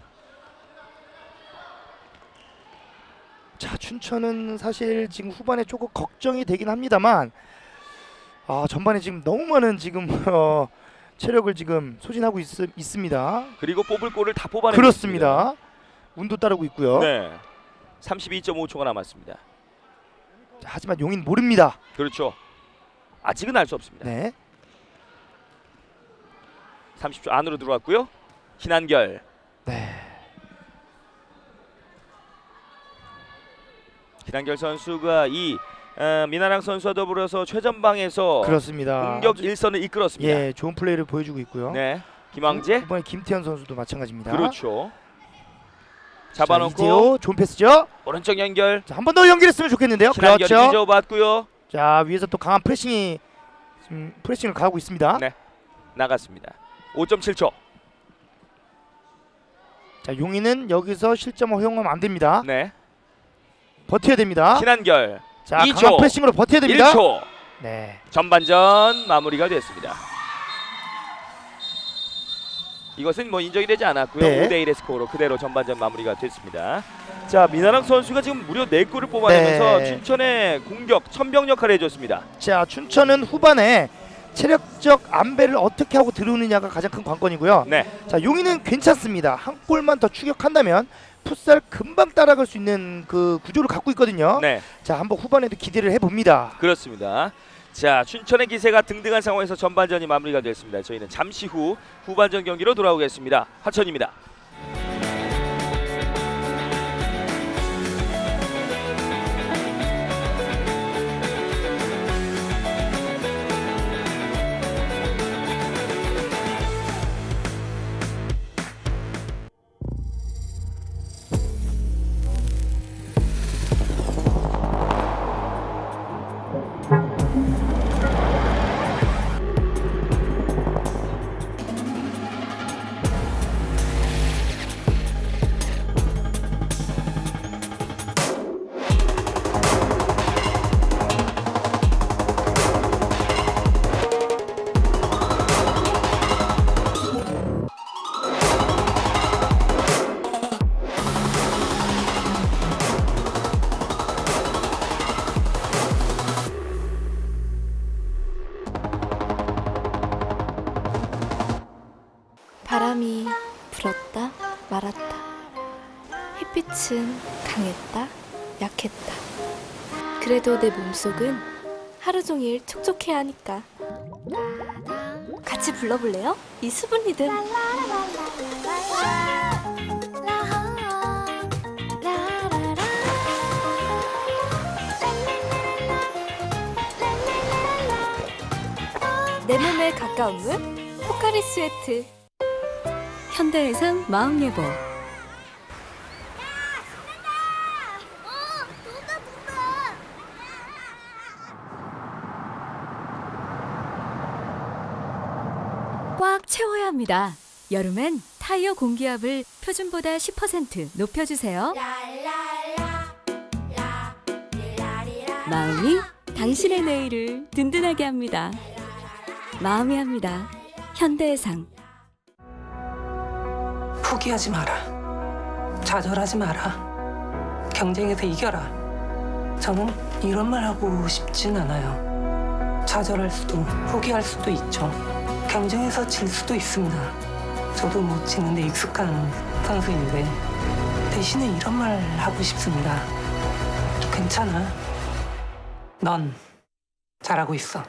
자, 춘천은 사실 지금 후반에 조금 걱정이 되긴 합니다만 전반에 지금 너무 많은 지금 체력을 지금 소진하고 있습니다. 그리고 뽑을 골을 다 뽑아내고 그렇습니다. 운도 따르고 있고요. 네, 32.5초가 남았습니다. 자, 하지만 용인 모릅니다. 그렇죠. 아직은 알 수 없습니다. 네. 30초 안으로 들어왔고요. 신한결. 네. 신한결 선수가 이 민하랑 선수와 더불어서 최전방에서 그렇습니다. 공격 일선을 이끌었습니다. 예, 좋은 플레이를 보여주고 있고요. 네, 김황재. 이번에 김태현 선수도 마찬가지입니다. 그렇죠. 자, 잡아놓고 이재호, 좋은 패스죠. 오른쪽 연결. 자, 한 번 더 연결했으면 좋겠는데요. 신한결이 그렇죠. 잊어봤고요. 자, 위에서 또 강한 프레싱이 지금 프레싱을 가하고 있습니다. 네, 나갔습니다. 5.7초. 자, 용인은 여기서 실점 허용하면 안 됩니다. 네, 버텨야 됩니다. 신한결. 자, 2초. 강한 프레싱으로 버텨야 됩니다. 1초. 네. 전반전 마무리가 됐습니다. 이것은 뭐 인정이 되지 않았고요. 네. 5대1의 스코어로 그대로 전반전 마무리가 됐습니다. 자, 민하랑 선수가 지금 무려 4골을 뽑아내면서 네. 춘천의 공격 천병 역할을 해줬습니다. 자, 춘천은 후반에 체력적 안배를 어떻게 하고 들어오느냐가 가장 큰 관건이고요. 네, 자, 용인은 괜찮습니다. 한 골만 더 추격한다면 풋살 금방 따라갈 수 있는 그 구조를 갖고 있거든요. 네, 자, 한번 후반에도 기대를 해봅니다. 그렇습니다. 자, 춘천의 기세가 등등한 상황에서 전반전이 마무리가 됐습니다. 저희는 잠시 후 후반전 경기로 돌아오겠습니다. 하천입니다. 바람이 불었다 말았다. 햇빛은 강했다 약했다. 그래도 내 몸속은 하루 종일 촉촉해야 하니까. 같이 불러볼래요? 이 수분 리듬. 내 몸에 가까운 문 포카리 스웨트. 현대해상 마음예보. 꽉 채워야 합니다. 여름엔 타이어 공기압을 표준보다 10% 높여주세요. 마음이 당신의 내일을 든든하게 합니다. 마음이 합니다. 현대해상. 포기하지 마라. 좌절하지 마라. 경쟁에서 이겨라. 저는 이런 말 하고 싶진 않아요. 좌절할 수도 포기할 수도 있죠. 경쟁에서 질 수도 있습니다. 저도 못 지는데 익숙한 선수인데 대신에 이런 말 하고 싶습니다. 괜찮아. 넌 잘하고 있어.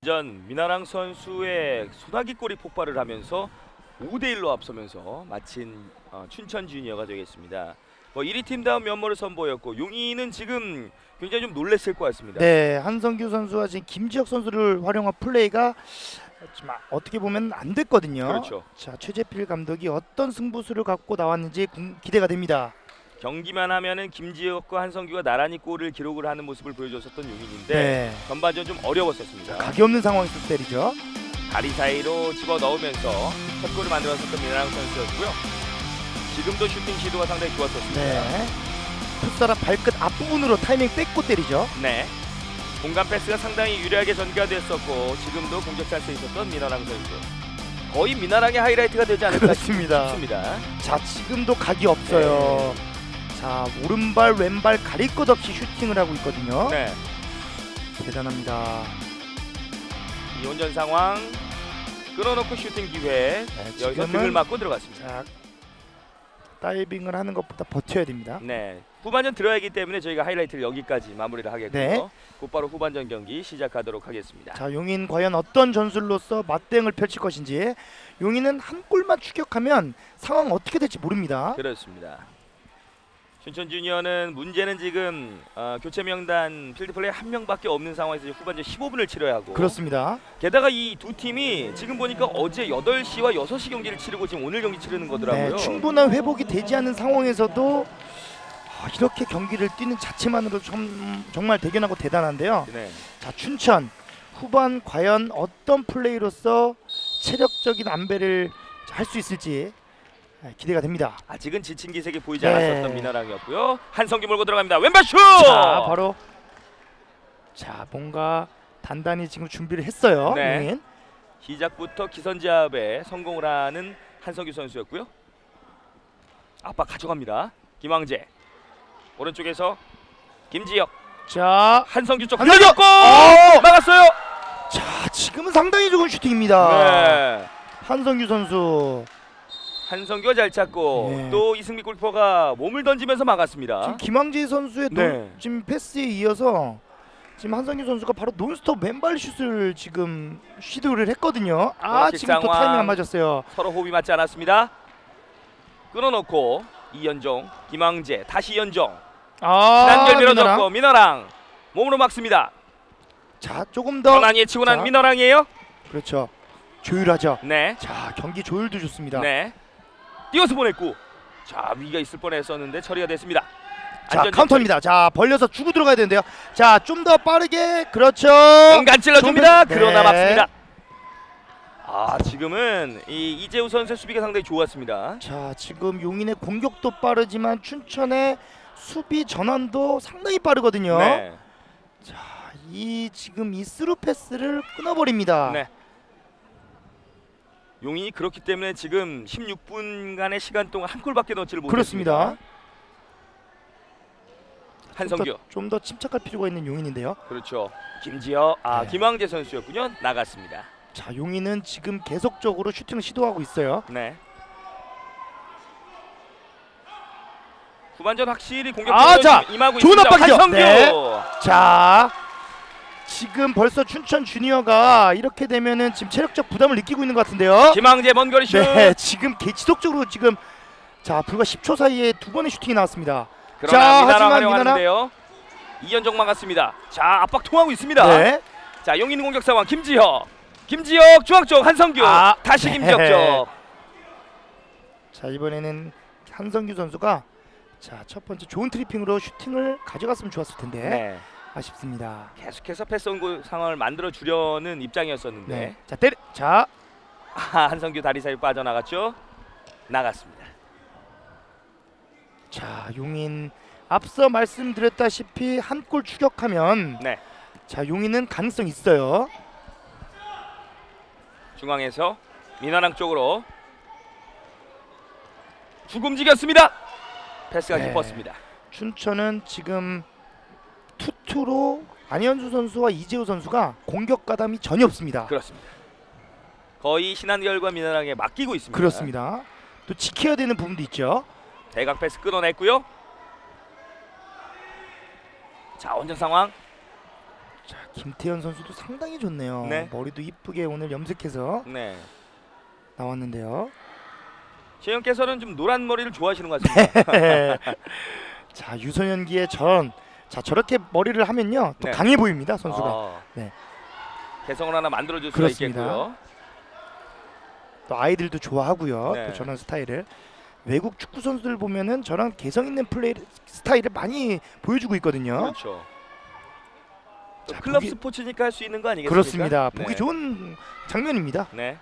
전 미나랑 선수의 소나기 골이 폭발을 하면서 5대1로 앞서면서 마친 춘천 주니어가 되겠습니다. 1위 팀다운 면모를 선보였고 용인은 지금 굉장히 좀 놀랬을 것 같습니다. 네, 한성규 선수와 지금 김지혁 선수를 활용한 플레이가 좀 어떻게 보면 안 됐거든요. 그렇죠. 자, 최재필 감독이 어떤 승부수를 갖고 나왔는지 기대가 됩니다. 경기만 하면은 김지혁과 한성규가 나란히 골을 기록을 하는 모습을 보여줬었던 용인인데 네, 전반전 좀 어려웠었습니다. 각이 없는 상황에서 때리죠. 다리 사이로 집어 넣으면서 첫 골을 만들었었던 미나랑 선수였고요. 지금도 슈팅 시도가 상당히 좋았었습니다. 네, 풋사람 발끝 앞부분으로 타이밍 뺏고 때리죠. 네. 공간 패스가 상당히 유리하게 전개가 됐었고 지금도 공격 찬스에 있었던 미나랑 선수. 거의 미나랑의 하이라이트가 되지 않을까 그렇습니다. 싶습니다. 자, 지금도 각이 없어요. 자, 오른발 왼발 가릴 것 없이 슈팅을 하고 있거든요. 네. 대단합니다. 이혼전 상황 끌어놓고 슈팅 기회. 네, 여기서 지금은 등을 맞고 들어갔습니다. 자, 다이빙을 하는 것보다 버텨야 됩니다. 네. 후반전 들어야 하기 때문에 저희가 하이라이트를 여기까지 마무리를 하겠고요. 네. 곧바로 후반전 경기 시작하도록 하겠습니다. 자, 용인 과연 어떤 전술로서 맞대응을 펼칠 것인지. 용인은 한 골만 추격하면 상황 어떻게 될지 모릅니다. 그렇습니다. 춘천 주니어는 문제는 지금 교체 명단 필드 플레이 한 명밖에 없는 상황에서 후반전 15분을 치러야 하고 그렇습니다. 게다가 이 두 팀이 지금 보니까 어제 8시와 6시 경기를 치르고 지금 오늘 경기 치르는 거더라고요. 네, 충분한 회복이 되지 않은 상황에서도 이렇게 경기를 뛰는 자체만으로 정말 대견하고 대단한데요. 네. 자, 춘천 후반 과연 어떤 플레이로서 체력적인 안배를 할 수 있을지 기대가 됩니다. 아직은 지친 기색이 보이지 네. 않았었던 미나랑이었고요. 한성기 몰고 들어갑니다. 왼발 슛! 자, 바로 뭔가 단단히 지금 준비를 했어요. 네. 용인. 시작부터 기선제압에 성공을 하는 한성규 선수였고요. 압박 가져갑니다. 김황재 오른쪽에서 김지혁 자, 한성규 쪽 한성규! 흘려줬고 막았어요. 자, 지금은 상당히 좋은 슈팅입니다. 네. 한성규 선수. 한성규가 잘 찾고 네. 또 이승미 골키퍼가 몸을 던지면서 막았습니다. 지금 김황재 선수의 네. 지금 패스에 이어서 지금 한성규 선수가 바로 논스톱 왼발 슛을 지금 시도를 했거든요. 그렇지, 지금 또 상황. 타이밍 안 맞았어요. 서로 호흡이 맞지 않았습니다. 끊어놓고 이연종, 김황재 다시 이연종 단결 밀어줬고 민어랑 몸으로 막습니다. 자, 조금 더 전환이 치고 난 자. 민어랑이에요. 그렇죠. 조율하죠. 네. 자, 경기 조율도 좋습니다. 네. 뛰어서 보냈고 자 위기가 있을 뻔했었는데 처리가 됐습니다. 자, 안전 카운터입니다. 자, 벌려서 주고 들어가야 되는데요. 자, 좀 더 빠르게. 그렇죠. 공간 찔러줍니다. 네. 그러나 막습니다. 지금은 이재우 선수의 수비가 상당히 좋았습니다. 자, 지금 용인의 공격도 빠르지만 춘천의 수비 전환도 상당히 빠르거든요. 네. 지금 이 스루 패스를 끊어버립니다. 네. 용인이 그렇기 때문에 지금 16분간의 시간 동안 한 골밖에 넣지를 못했습니다. 그렇습니다. 한성규. 좀 더 침착할 필요가 있는 용인인데요. 그렇죠. 김지혁, 네. 김황재 선수였군요. 나갔습니다. 자, 용인은 지금 계속적으로 슈팅을 시도하고 있어요. 네. 후반전 확실히 공격적으로 자, 임하고 좋은 있습니다. 압박이죠. 한성규. 네. 자, 지금 벌써 춘천 주니어가 이렇게 되면은 지금 체력적 부담을 느끼고 있는 것 같은데요. 김황재 먼 거리 슛. 네, 지금 지속적으로 지금 불과 10초 사이에 두 번의 슈팅이 나왔습니다. 그러나 자, 미나랑 하지만 활용하는데요. 이연정 막았습니다. 자, 압박 통하고 있습니다. 네. 자, 용인 공격 상황 김지혁 중앙 쪽 한성규 다시 네. 김지혁 쪽. 자, 이번에는 한성규 선수가 첫 번째 좋은 트리핑으로 슈팅을 가져갔으면 좋았을 텐데 네. 아쉽습니다. 계속해서 패스 온고 상황을 만들어 주려는 입장이었었는데 네. 자, 때려. 자, 한성규 다리 사이 빠져나갔죠. 나갔습니다. 자, 용인 앞서 말씀드렸다시피 한 골 추격하면 네. 자, 용인은 가능성 있어요. 중앙에서 민화랑 쪽으로 쭉 움직였습니다. 패스가 네. 깊었습니다. 춘천은 지금 투투로 안현수 선수와 이재우 선수가 공격 가담이 전혀 없습니다. 그렇습니다. 거의 신한결과 민화랑에 맡기고 있습니다. 그렇습니다. 또 지켜야 되는 부분도 있죠. 대각 패스 끊어냈고요. 자, 원정 상황 자, 김태현 선수도 상당히 좋네요. 네. 머리도 이쁘게 오늘 염색해서 네. 나왔는데요. 최영께서는 좀 노란 머리를 좋아하시는 것 같습니다. 자, 유소년기에 저렇게 머리를 하면요 또 네. 강해 보입니다 선수가. 네. 개성을 하나 만들어줄 수가 그렇습니다. 있겠고요. 또 아이들도 좋아하고요. 네. 또 저런 스타일을 외국 축구 선수들 보면은 저런 개성 있는 플레이 스타일을 많이 보여주고 있거든요. 그렇죠. 또 자, 클럽 보기- 스포츠니까 할 수 있는 거 아니겠습니까? 그렇습니다. 네. 보기 좋은 장면입니다. 네.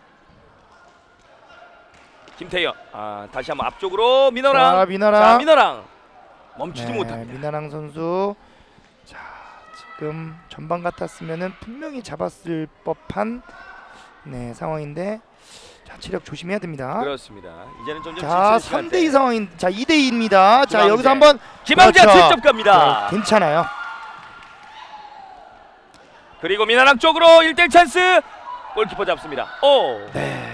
김태현. 다시 한번 앞쪽으로 민호랑. 자, 미나랑. 자, 민호랑 멈추지 네, 못합니다. 미나랑 선수. 자, 지금 전반 같았으면은 분명히 잡았을 법한 상황인데, 자, 체력 조심해야 됩니다. 그렇습니다. 이제는 점점 자, 지치는 3대2 시간대. 상황인. 자, 2대2입니다. 자, 김항재. 여기서 한번 김항재가 그렇죠. 직접 갑니다. 네, 괜찮아요. 그리고 민호랑 쪽으로 1대1 찬스. 골키퍼 잡습니다. 오. 네.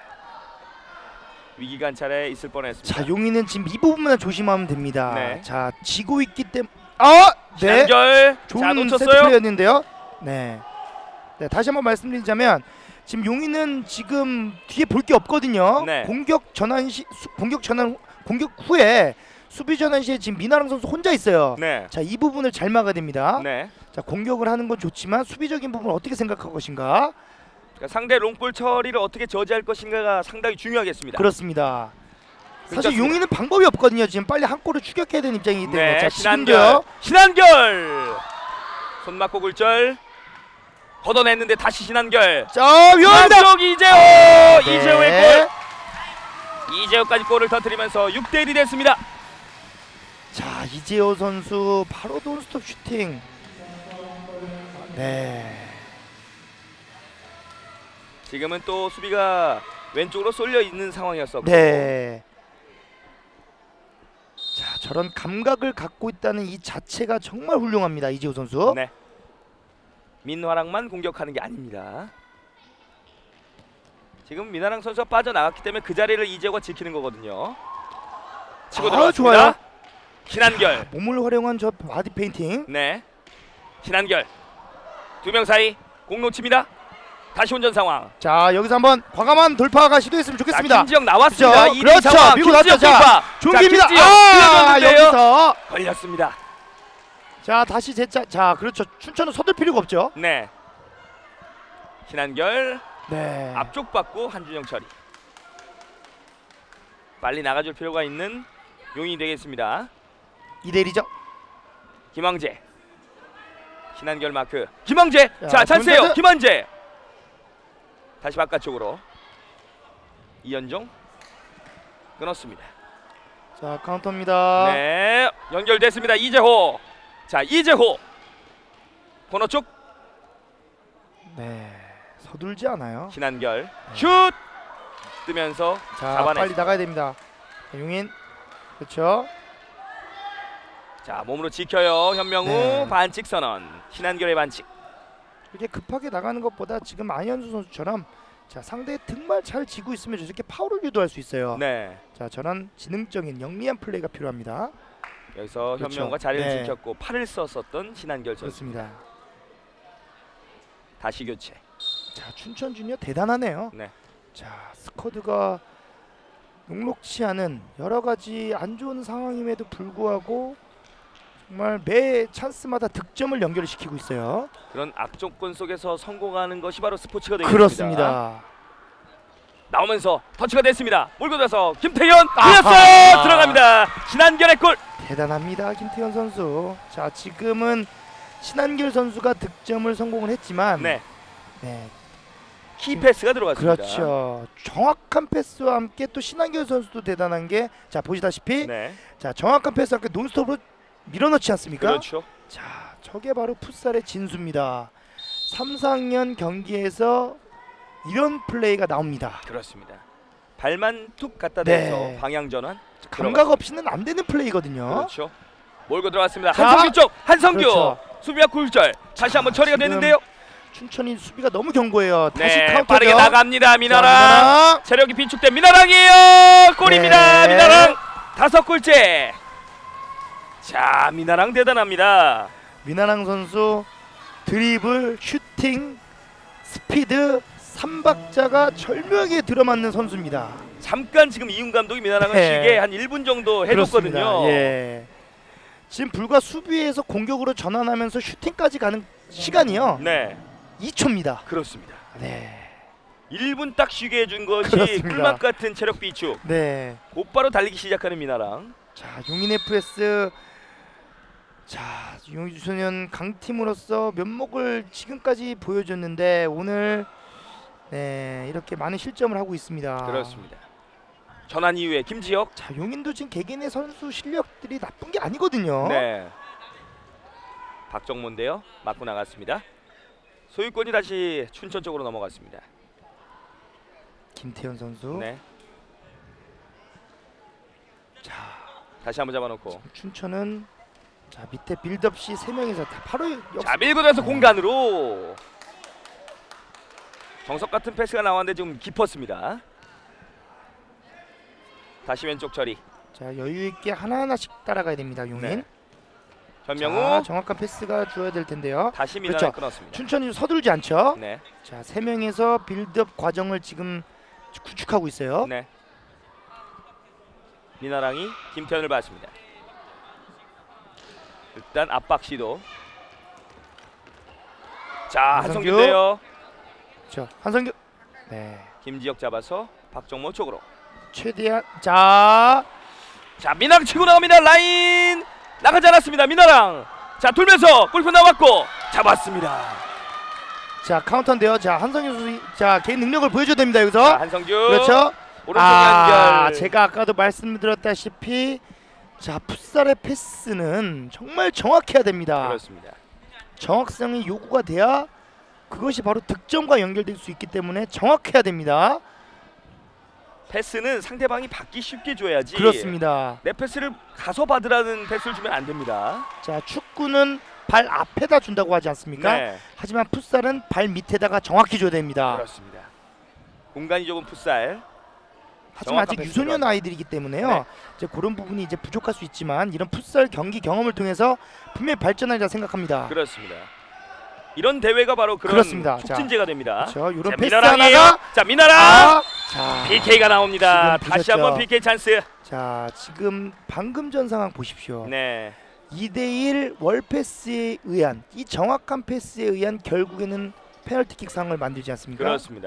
위기 관찰에 있을 뻔했습니다. 자, 용인은 지금 이 부분만 조심하면 됩니다. 네. 자, 지고 있기 때문에 네. 연결. 자, 좋은 세트 놓쳤어요. 플레이였는데요. 네. 네, 다시 한번 말씀드리자면 지금 용인은 지금 뒤에 볼 게 없거든요. 네. 공격 후에 수비 전환 시에 지금 미나랑 선수 혼자 있어요. 네. 자, 이 부분을 잘 막아야 됩니다. 네. 자, 공격을 하는 건 좋지만 수비적인 부분을 어떻게 생각할 것인가? 그러니까 상대 롱볼 처리를 어떻게 저지할 것인가가 상당히 중요하겠습니다. 그렇습니다. 사실 괜찮습니다. 용인은 방법이 없거든요. 지금 빨리 한 골을 추격해야 되는 입장이기 때문에. 네. 자, 신한결. 지금도요. 신한결. 손 맞고 굴절. 걷어냈는데 다시 신한결. 자, 위험합니다. 왼쪽 이재호. 네. 이재호의 골. 이재호까지 골을 터뜨리면서 6대1이 됐습니다. 자, 이재호 선수 바로 논스톱 슈팅. 네. 지금은 또 수비가 왼쪽으로 쏠려 있는 상황이었었고. 네. 자, 저런 감각을 갖고 있다는 이 자체가 정말 훌륭합니다. 이재호 선수. 네. 민화랑만 공격하는 게 아닙니다. 지금 민화랑 선수가 빠져나갔기 때문에 그 자리를 이재호가 지키는 거거든요. 치고 들어갔습니다. 좋아요. 신한결. 몸을 활용한 저 바디 페인팅. 네. 신한결. 두 명 사이 공 놓칩니다. 다시 혼전 상황. 자, 여기서 한번 과감한 돌파가 시도했으면 자, 좋겠습니다. 김지영 나왔습니다. 그렇죠. 2대 그렇죠. 상황. 밀고 김지영 났죠. 자, 돌파. 준비입니다. 자, 김지영 밀어줬는데요. 여기서 걸렸습니다. 자, 다시 재차. 자, 그렇죠. 춘천은 서둘 필요가 없죠. 네. 신한결 네. 앞쪽 받고 한준영 처리. 빨리 나가줄 필요가 있는 용이 되겠습니다. 2대1이죠. 김황재. 신한결 마크. 김황재. 자, 자, 찬스예요. 골 김황재. 다시 바깥쪽으로. 이현종 끊었습니다. 자, 카운터입니다. 네, 연결됐습니다. 이재호. 자, 이재호. 코너 쪽 네. 서둘지 않아요. 신한결 슛 뜨면서 자, 잡아냈습니다. 빨리 나가야 됩니다. 자, 용인. 그렇죠. 자, 몸으로 지켜요. 현명우 네. 반칙 선언. 신한결의 반칙. 이렇게 급하게 나가는 것보다 지금 안현수 선수처럼 자, 상대의 등만 잘 지고 있으면 저렇게 파울을 유도할 수 있어요. 네. 자, 저런 지능적인 영리한 플레이가 필요합니다. 여기서 그렇죠. 현명우가 자리를 네. 지켰고 팔을 썼었던 신한결 선수. 그렇습니다. 다시 교체. 자, 춘천 주니어 대단하네요. 네. 자, 스쿼드가 녹록치 않은 여러 가지 안 좋은 상황임에도 불구하고 정말 매 찬스마다 득점을 연결시키고 있어요. 그런 악조건 속에서 성공하는 것이 바로 스포츠가 되겠습니다. 그렇습니다. 나오면서 터치가 됐습니다. 몰고 들어서 김태현 아하. 흘렸어요. 들어갑니다. 신한결의 골. 대단합니다, 김태현 선수. 자, 지금은 신한결 선수가 득점을 성공을 했지만 네. 네, 키 패스가 들어갔습니다. 그렇죠. 정확한 패스와 함께 또 신한결 선수도 대단한 게 자, 보시다시피 네. 자, 정확한 패스와 함께 논스톱으로 밀어넣지 않습니까? 그렇죠. 자, 저게 바로 풋살의 진수입니다. 3, 4학년 경기에서 이런 플레이가 나옵니다. 그렇습니다. 발만 툭 갖다 대서 네. 방향 전환. 감각 없이는 안 되는 플레이거든요. 그렇죠. 몰고 들어왔습니다. 자, 한성규 쪽 한성규 그렇죠. 수비와 굴절. 다시 한번 처리가 지금 됐는데요. 춘천이 수비가 너무 견고해요. 다시 네, 카운터죠. 빠르게 나갑니다. 미나랑. 자, 체력이 비축된 미나랑이에요. 골입니다. 네. 미나랑 5골째. 자, 미나랑 대단합니다. 미나랑 선수 드리블, 슈팅, 스피드 3박자가 절묘하게 들어맞는 선수입니다. 잠깐 지금 이훈 감독이 미나랑을 네. 쉬게 한 1분 정도 해줬거든요. 그렇습니다. 예. 지금 불과 수비에서 공격으로 전환하면서 슈팅까지 가는 시간이요. 네, 2초입니다. 그렇습니다. 네. 1분 딱 쉬게 해준 것이 그렇습니다. 꿀맛 같은 체력 비축. 네. 곧바로 달리기 시작하는 미나랑. 자, 용인 FS 자, 유소년 강팀으로서 면목을 지금까지 보여줬는데 오늘 네, 이렇게 많은 실점을 하고 있습니다. 그렇습니다. 전환 이후에 김지혁. 자, 용인도 지금 개개인의 선수 실력들이 나쁜 게 아니거든요. 네. 박정모인데요. 맞고 나갔습니다. 소유권이 다시 춘천 쪽으로 넘어갔습니다. 김태현 선수. 네. 자, 다시 한번 잡아놓고. 춘천은 자, 밑에 빌드업 시 3명이서 다 바로 자, 밀고 들어서 공간으로. 정석 같은 패스가 나왔는데 좀 깊었습니다. 다시 왼쪽 처리. 자, 여유 있게 하나하나씩 따라가야 됩니다. 용인. 네. 자, 전명우. 정확한 패스가 줘야 될 텐데요. 다시 미나를 그렇죠. 끊었습니다. 춘천이 서둘지 않죠. 네. 자, 3명에서 빌드업 과정을 지금 구축하고 있어요. 네. 미나랑이 김태현을 봤습니다. 일단 압박 시도. 자, 한성규. 한성규인데요. 자, 한성규. 네. 김지혁 잡아서 박정모 쪽으로. 최대한 자, 미나랑 치고 나옵니다. 라인 나가지 않았습니다. 미나랑. 자, 돌면서 골프 나왔고 잡았습니다. 자, 카운터인데요. 자, 한성규 선수 자, 개인 능력을 보여줘야 됩니다. 여기서. 자, 한성규. 그렇죠. 오른쪽 연결. 제가 아까도 말씀드렸다시피 자, 풋살의 패스는 정말 정확해야 됩니다. 그렇습니다. 정확성이 요구가 돼야 그것이 바로 득점과 연결될 수 있기 때문에 정확해야 됩니다. 패스는 상대방이 받기 쉽게 줘야지. 그렇습니다. 내 패스를 가서 받으라는 패스를 주면 안 됩니다. 자, 축구는 발 앞에다 준다고 하지 않습니까? 네. 하지만 풋살은 발 밑에다가 정확히 줘야 됩니다. 그렇습니다. 공간이 조금 풋살. 하지만 정확한 아직 유소년 패스가. 아이들이기 때문에요. 네. 이제 그런 부분이 이제 부족할 수 있지만 이런 풋살 경기 경험을 통해서 분명히 발전하리라 생각합니다. 그렇습니다. 이런 대회가 바로 그런 그렇습니다. 촉진제가 됩니다. 그렇죠. 이런 자, 패스 미나랑이에요. 하나가 자, 미나랑. 자, PK가 나옵니다. 지금 다시 보셨죠? 한번 PK 찬스. 자, 지금 방금 전 상황 보십시오. 네. 2대1 월 패스에 의한 이 정확한 패스에 의한 결국에는 페널티킥 상황을 만들지 않습니까? 그렇습니다.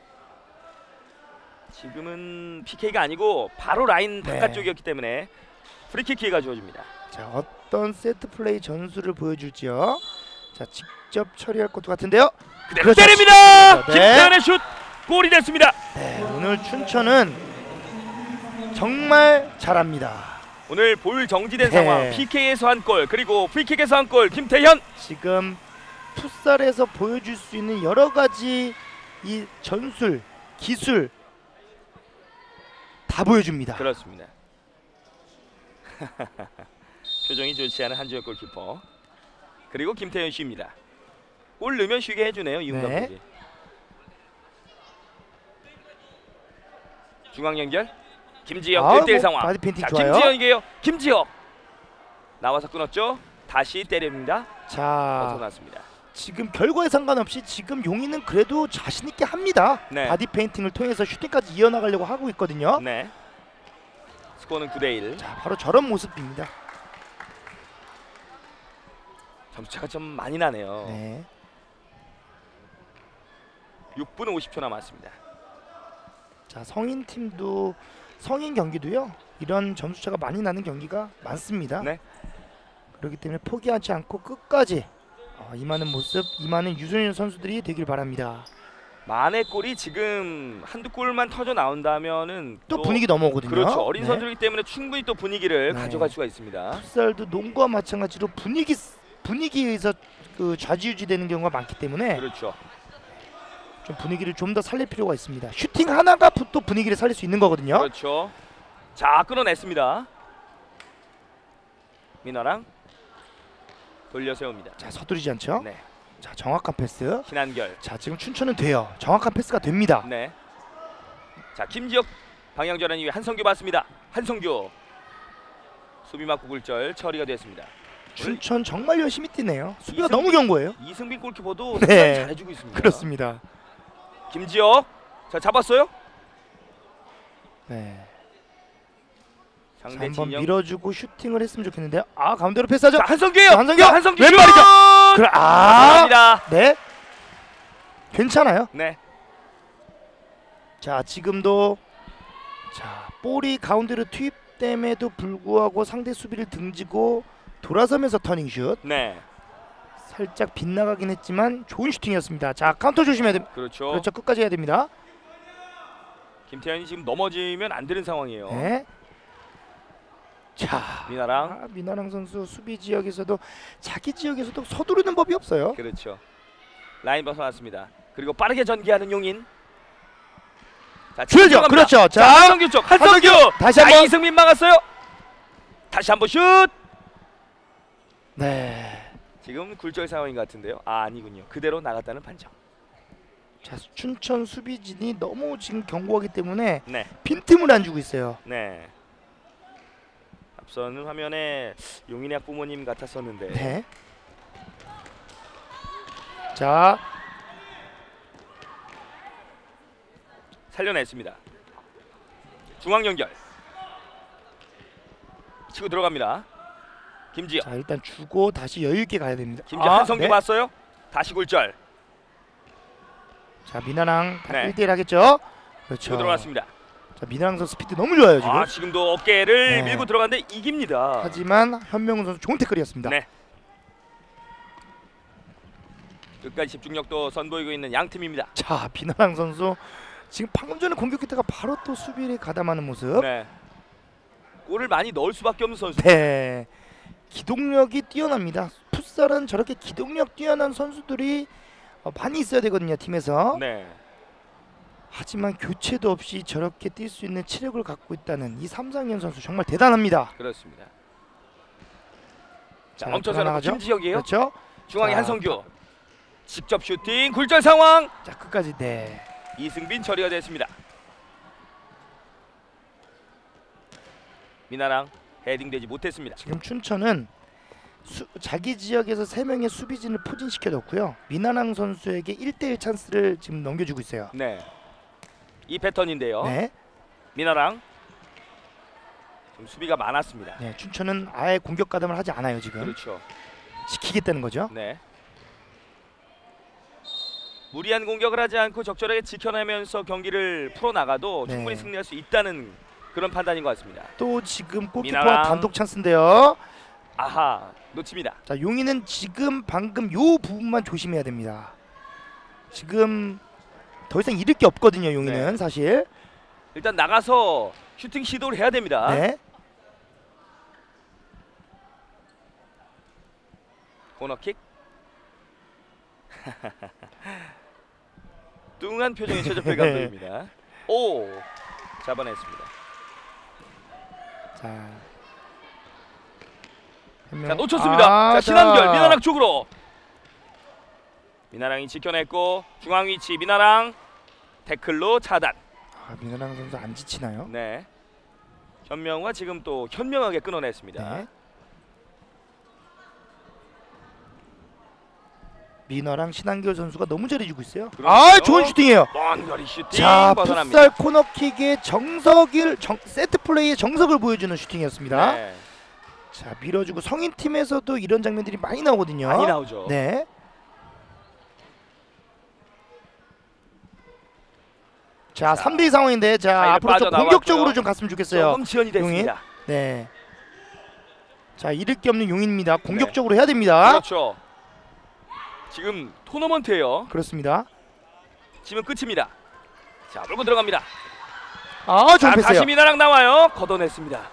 지금은 PK가 아니고 바로 라인 네. 바깥쪽이었기 때문에 프리킥 기회가 주어집니다. 자, 어떤 세트 플레이 전술을 보여줄지요. 자, 직접 처리할 것도 같은데요. 그대로 그렇죠. 때립니다. 네. 김태현의 슛 골이 됐습니다. 네, 오늘 춘천은 정말 잘합니다. 오늘 볼 정지된 네. 상황. PK에서 한 골 그리고 프리킥에서 한 골. 김태현. 지금 풋살에서 보여줄 수 있는 여러 가지 이 전술, 기술 다 보여줍니다. 그렇습니다. 표정이 좋지 않은 한주혁 골키퍼. 그리고 김태현 씨입니다. 골 넣으면 쉬게 해주네요. 이훈 네. 감독이. 중앙 연결. 김지혁 1대1 상황. 바디 페인팅 자, 좋아요. 김지혁이에요. 김지혁. 나와서 끊었죠. 다시 때립니다. 자, 벗어났습니다. 지금 결과에 상관없이 지금 용인은 그래도 자신 있게 합니다. 네. 바디 페인팅을 통해서 슈팅까지 이어나가려고 하고 있거든요. 네. 스코어는 9대1. 자, 바로 저런 모습입니다. 점수차가 좀 많이 나네요. 네. 6분 50초 남았습니다. 자, 성인 팀도 성인 경기도요. 이런 점수차가 많이 나는 경기가 많습니다. 네. 그렇기 때문에 포기하지 않고 끝까지 임하는 모습, 임하는 유소년 선수들이 되길 바랍니다. 만의 골이 지금 한두 골만 터져 나온다면은 또 분위기 넘어오거든요. 그렇죠. 어린 네. 선수이기 때문에 충분히 또 분위기를 네. 가져갈 수가 있습니다. 풋살도 농구와 마찬가지로 분위기에서 그 좌지우지되는 경우가 많기 때문에 그렇죠. 좀 분위기를 좀 더 살릴 필요가 있습니다. 슈팅 하나가 또 분위기를 살릴 수 있는 거거든요. 그렇죠. 자, 끊어냈습니다. 민아랑 돌려 세웁니다. 자, 서두르지 않죠. 네. 자, 정확한 패스. 신한결. 자, 지금 춘천은 돼요. 정확한 패스가 됩니다. 네. 자, 김지혁 방향 전환 이후에 한성규 봤습니다. 한성규 수비 맞고 굴절 처리가 됐습니다. 춘천 정말 열심히 뛰네요. 수비가 이승빈- 너무 견고해요. 이승빈 골키퍼도 네. 상당히 잘해주고 있습니다. 그렇습니다. 김지혁 자 잡았어요. 네. 자, 상대 한번 진영. 밀어주고 슈팅을 했으면 좋겠는데요. 아 가운데로 패스하죠. 자 한성규요. 자, 한성규! 한성규 왼발이죠. 슛! 그래, 감사합니다. 네. 괜찮아요. 네. 자 지금도 자 볼이 가운데로 투입됨에도 불구하고 상대 수비를 등지고 돌아서면서 터닝슛 네. 살짝 빗나가긴 했지만 좋은 슈팅이었습니다. 자 카운터 조심해야 됩니다. 그렇죠. 그렇죠, 끝까지 해야 됩니다. 김태현이 지금 넘어지면 안 되는 상황이에요. 네. 자 미나랑. 미나랑 선수 수비 지역에서도 자기 지역에서도 서두르는 법이 없어요. 그렇죠. 라인 벗어났습니다. 그리고 빠르게 전개하는 용인. 자, 그렇죠, 들어갑니다. 그렇죠. 자, 자, 한성규 쪽. 한성규. 다시 자, 한번. 이승민 막았어요. 다시 한번 슛. 네. 지금 굴절 상황인 것 같은데요. 아 아니군요. 그대로 나갔다는 판정. 자 춘천 수비진이 너무 지금 견고하기 때문에 네. 빈틈을 안 주고 있어요. 네. 앞서는 화면에 용인의 학부모님 같았었는데. 네. 자 살려냈습니다. 중앙 연결. 치고 들어갑니다. 김지혁. 자 일단 주고 다시 여유 있게 가야 됩니다. 김지혁 한성규 네. 봤어요? 다시 굴절. 자 미나랑 네. 1대1 하겠죠. 치고 그렇죠. 들어갔습니다. 자 미나랑 선수 스피드 너무 좋아요 지금. 지금도 어깨를 네. 밀고 들어갔는데 이깁니다. 하지만 현명훈 선수 좋은 태클이었습니다. 네. 끝까지 집중력도 선보이고 있는 양 팀입니다. 자 미나랑 선수 지금 방금 전에 공격했다가 바로 또 수비를 가담하는 모습. 네. 골을 많이 넣을 수밖에 없는 선수. 네. 기동력이 뛰어납니다. 풋살은 저렇게 기동력 뛰어난 선수들이 많이 있어야 되거든요 팀에서. 네. 하지만 교체도 없이 저렇게 뛸 수 있는 체력을 갖고 있다는 이 삼상현 선수 정말 대단합니다. 그렇습니다. 자, 자, 멈춰서 나가 나가죠? 김지혁이에요. 그렇죠? 중앙에 자, 한성규. 직접 슈팅 굴절 상황. 자 끝까지 네. 이승빈 처리가 됐습니다. 미나랑 헤딩되지 못했습니다. 지금 춘천은 자기 지역에서 3명의 수비진을 포진시켜줬고요. 미나랑 선수에게 1대1 찬스를 지금 넘겨주고 있어요. 네. 이 패턴인데요. 네. 미나랑 좀 수비가 많았습니다. 네. 춘천은 아예 공격 가담을 하지 않아요 지금. 그렇죠. 지키겠다는 거죠. 네. 무리한 공격을 하지 않고 적절하게 지켜내면서 경기를 풀어나가도 네. 충분히 승리할 수 있다는 그런 판단인 것 같습니다. 또 지금 골키퍼와 미나랑. 단독 찬스인데요. 아하, 놓칩니다. 자 용인은 지금 방금 요 부분만 조심해야 됩니다. 지금 더 이상 잃을 게 없거든요 용인은 네. 사실. 일단 나가서 슈팅 시도를 해야 됩니다. 네. 코너킥. 뚱한 표정의 최적필 감독입니다. 오, 잡아냈습니다. 자. 자 놓쳤습니다. 자 신한결 미나랑 쪽으로. 미나랑이 지켜냈고 중앙 위치 미나랑 태클로 차단. 미나랑 선수 안 지치나요? 네. 현명화 지금 또 현명하게 끊어냈습니다. 네. 민화랑 신한결 선수가 너무 잘해주고 있어요. 그렇죠. 아 좋은 슈팅이에요. 먼 거리 슈팅 자 벗어납니다. 풋살 코너킥의 세트 플레이의 정석을 보여주는 슈팅이었습니다. 네. 자 밀어주고 성인 팀에서도 이런 장면들이 많이 나오거든요. 많이 나오죠. 네. 자 3대2 상황인데 자 사이드 앞으로 좀 빠져나왔고요. 공격적으로 좀 갔으면 좋겠어요. 조금 지연이 됐습니다. 네. 자 잃을 게 없는 용인입니다. 공격적으로 해야 됩니다. 그렇죠. 지금 토너먼트예요. 그렇습니다. 지금 끝입니다. 자 물고 들어갑니다. 아 좋은 자, 패스요. 다시 미나랑 나와요. 걷어냈습니다.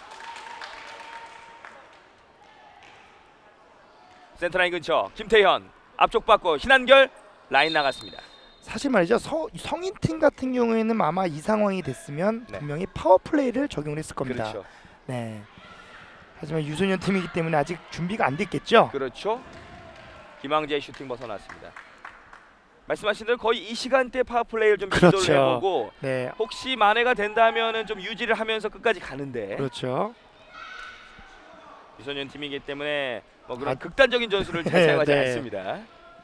센터라인 근처 김태현 앞쪽 받고 신한결 라인 나갔습니다. 사실 말이죠. 성인 팀 같은 경우에는 아마 이 상황이 됐으면 네. 분명히 파워 플레이를 적용을 했을 겁니다. 그렇죠. 네. 하지만 유소년 팀이기 때문에 아직 준비가 안 됐겠죠. 그렇죠. 김항재의 슈팅 벗어났습니다. 말씀하신 대로 거의 이 시간대 파워플레이를 좀 그렇죠. 시도를 해보고 네. 혹시 만회가 된다면은 좀 유지를 하면서 끝까지 가는데 그렇죠. 유소년 팀이기 때문에 뭐 그런 아, 극단적인 전술을 잘 네, 사용하지 네. 않습니다.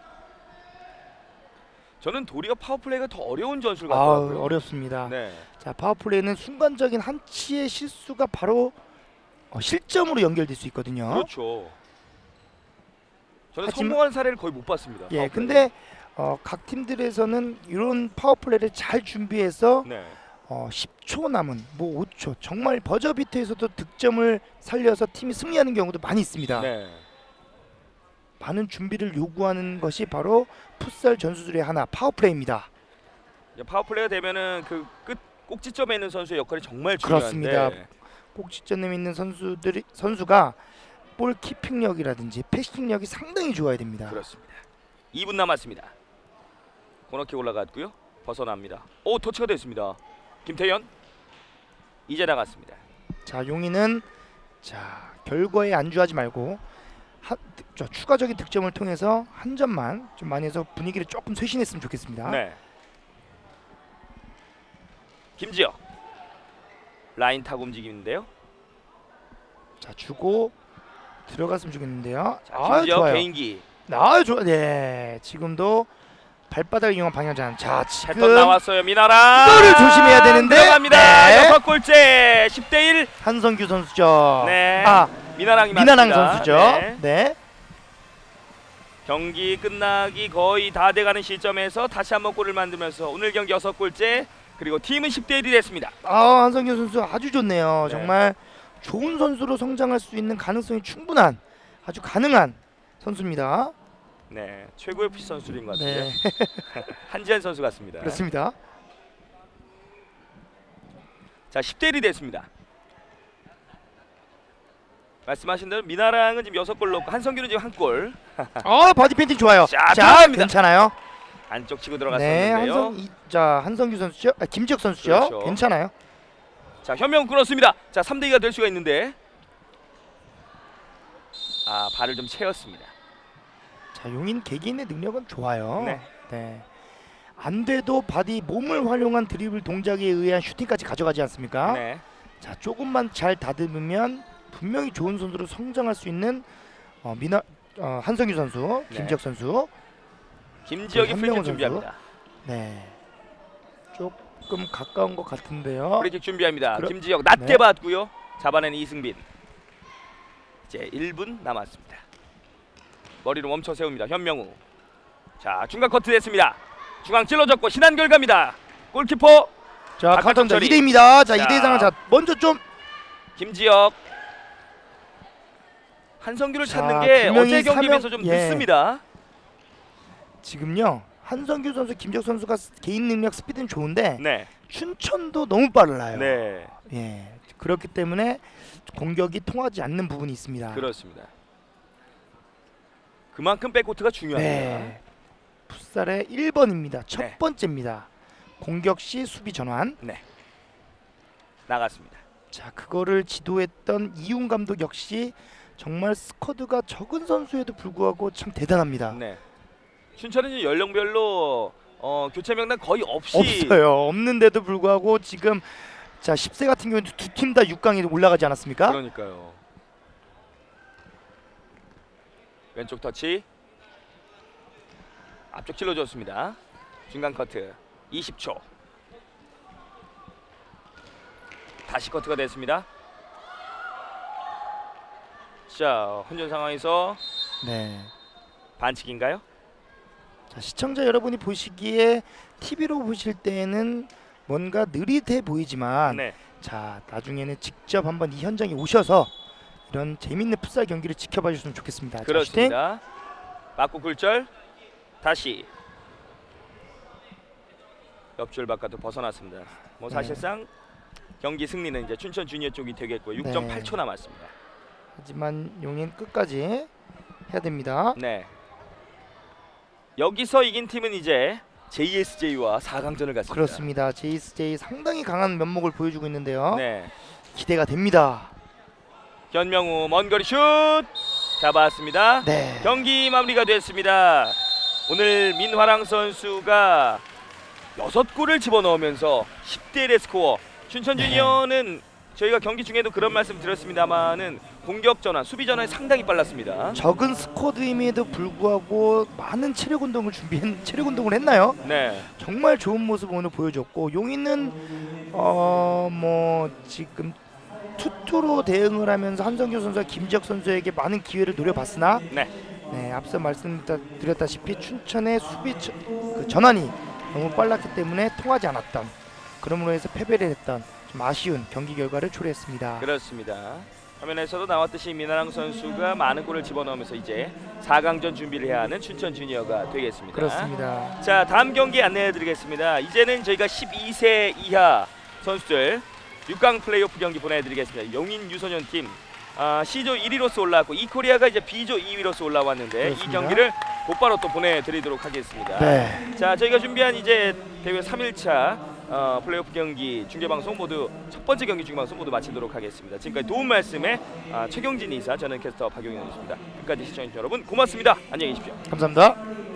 저는 도리어 파워플레이가 더 어려운 전술 같더라고요. 어렵습니다. 네. 자, 파워플레이는 순간적인 한치의 실수가 바로 실점으로 연결될 수 있거든요. 그렇죠. 저는 하지만- 성공한 사례를 거의 못 봤습니다. 예, 파워플레이. 근데 각 팀들에서는 이런 파워플레이를 잘 준비해서 네. 10초 남은 뭐 5초 정말 버저비터에서도 득점을 살려서 팀이 승리하는 경우도 많이 있습니다. 네. 많은 준비를 요구하는 것이 바로 풋살 전술의 하나 파워플레이입니다. 이제 파워플레이가 되면은 그 끝 꼭지점에 있는 선수의 역할이 정말 중요한데. 그렇습니다. 꼭지점에 있는 선수가 볼 키핑력이라든지 패싱력이 상당히 좋아야 됩니다. 그렇습니다. 2분 남았습니다. 코너킥 올라갔고요. 벗어납니다. 오, 터치가 됐습니다. 김태현 이제 나갔습니다. 자, 용인은 자 결과에 안주하지 말고 추가적인 득점을 통해서 한 점만 좀 많이 해서 분위기를 조금 쇄신했으면 좋겠습니다. 네. 김지혁 라인 타고 움직이는데요. 자, 주고 들어갔으면 좋겠는데요. 자, 김지혁 좋아요. 개인기. 좋아. 네, 지금도 발바닥을 이용한 방향전. 자, 패턴 지금 나왔어요. 미나라. 이거를 조심해야 되는데. 들어갑니다. 네. 6골째 10대1. 한성규 선수죠. 네. 아, 미나랑이 미나랑 맞습니다. 선수죠. 네. 네. 경기 끝나기 거의 다 돼가는 시점에서 다시 한번 골을 만들면서 오늘 경기 6골째 그리고 팀은 10대1이 됐습니다. 한성규 선수 아주 좋네요. 네. 정말 좋은 선수로 성장할 수 있는 가능성이 충분한 아주 가능한 선수입니다. 네, 최고의 피 선수인 것 같아요. 네, 한지한 선수 같습니다. 그렇습니다. 자, 10대1이 됐습니다. 말씀하신 대로 미나랑은 지금 6골 넣고 한성규는 지금 1골. 바디 페인팅 좋아요. 자, 들어갑니다. 괜찮아요. 안쪽 치고 네, 들어갔었는데요. 한성규 선수죠. 김지혁 선수죠. 그렇죠. 괜찮아요. 자, 현명 끊었습니다. 자, 3대2가 될 수가 있는데 발을 좀 채웠습니다. 자, 용인 개개인의 능력은 좋아요. 네. 네. 안 돼도 바디 몸을 활용한 드리블 동작에 의한 슈팅까지 가져가지 않습니까? 네. 자, 조금만 잘 다듬으면 분명히 좋은 선수로 성장할 수 있는 한성규 선수, 네. 김지혁 선수. 김지혁이 현명호 프리킥 선수. 준비합니다. 네. 조금 가까운 것 같은데요. 프리킥 준비합니다. 그럼- 김지혁 낮게 네. 받고요. 잡아낸 이승빈. 이제 1분 남았습니다. 머리를 멈춰 세웁니다. 현명우. 자, 중간 커트 됐습니다. 중앙 찔러졌고 신한결 갑니다. 골키퍼 자, 바깥쪽 카운터 처리. 2대입니다. 자, 자. 2대 상황. 자, 먼저 좀 김지혁. 한성규를 자, 찾는 게 분명히 어제 경기에 비해서 좀 예. 늦습니다. 지금요. 한성규 선수, 김지혁 선수가 개인 능력 스피드는 좋은데 네. 춘천도 너무 빨라요. 네. 예. 그렇기 때문에 공격이 통하지 않는 부분이 있습니다. 그렇습니다. 그만큼 백코트가 중요합니다. 네. 풋살의 1번입니다. 첫 네. 번째입니다. 공격 시 수비 전환. 나갔습니다. 자, 그거를 지도했던 이훈 감독 역시 정말 스쿼드가 적은 선수에도 불구하고 참 대단합니다. 네. 춘천은 이제 연령별로 교체 명단 거의 없이 없어요. 없는데도 불구하고 지금 자 10세 같은 경우는 두 팀 다 6강에 올라가지 않았습니까? 그러니까요. 왼쪽 터치. 앞쪽 찔러줬습니다. 중간 커트. 20초. 다시 커트가 됐습니다. 자, 혼전 상황에서 네. 반칙인가요? 자, 시청자 여러분이 보시기에 TV로 보실 때는 뭔가 느릿해 보이지만 네. 자, 나중에는 직접 한번 이 현장에 오셔서 이런 재밌는 풋살 경기를 지켜봐 주셨으면 좋겠습니다. 자, 슈팅. 그렇습니다. 맞고 굴절. 다시 옆줄 바깥으로 벗어났습니다. 뭐 네. 사실상 경기 승리는 이제 춘천 주니어 쪽이 되겠고 6.8초 남았습니다. 하지만 용인 끝까지 해야 됩니다. 네. 여기서 이긴 팀은 이제 JSJ와 4강전을 갔습니다. 그렇습니다. JSJ 상당히 강한 면목을 보여주고 있는데요. 네. 기대가 됩니다. 현명우 먼거리 슛 잡았습니다. 네. 경기 마무리가 됐습니다. 오늘 민화랑 선수가 6골을 집어넣으면서 10대1의 스코어. 춘천 주니어는 저희가 경기 중에도 그런 말씀 드렸습니다만은 공격 전환, 수비 전환이 상당히 빨랐습니다. 적은 스쿼드임에도 불구하고 많은 체력 운동을 했나요? 네. 정말 좋은 모습 오늘 보여줬고 용인은 뭐 지금 투투로 대응을 하면서 한성규 선수와 김지혁 선수에게 많은 기회를 노려봤으나 네, 앞서 말씀드렸다시피 춘천의 수비 그 전환이 너무 빨랐기 때문에 통하지 않았던, 그러므로 해서 패배를 했던 좀 아쉬운 경기 결과를 초래했습니다. 그렇습니다. 화면에서도 나왔듯이 민하랑 선수가 많은 골을 집어넣으면서 이제 4강전 준비를 해야 하는 춘천 주니어가 되겠습니다. 그렇습니다. 자, 다음 경기 안내해드리겠습니다. 이제는 저희가 12세 이하 선수들 6강 플레이오프 경기 보내드리겠습니다. 용인 유소년 팀 C조 1위로서 올라왔고 이코리아가 이제 B조 2위로서 올라왔는데 그렇습니다. 이 경기를 곧바로 또 보내드리도록 하겠습니다. 네. 자, 저희가 준비한 이제 대회 3일차 플레이오프 경기 중계방송 모두 첫 번째 경기 중계방송 모두 마치도록 하겠습니다. 지금까지 도움 말씀에 최경진 이사, 저는 캐스터 박용현이었습니다. 끝까지 시청해주신 여러분 고맙습니다. 안녕히 계십시오. 감사합니다.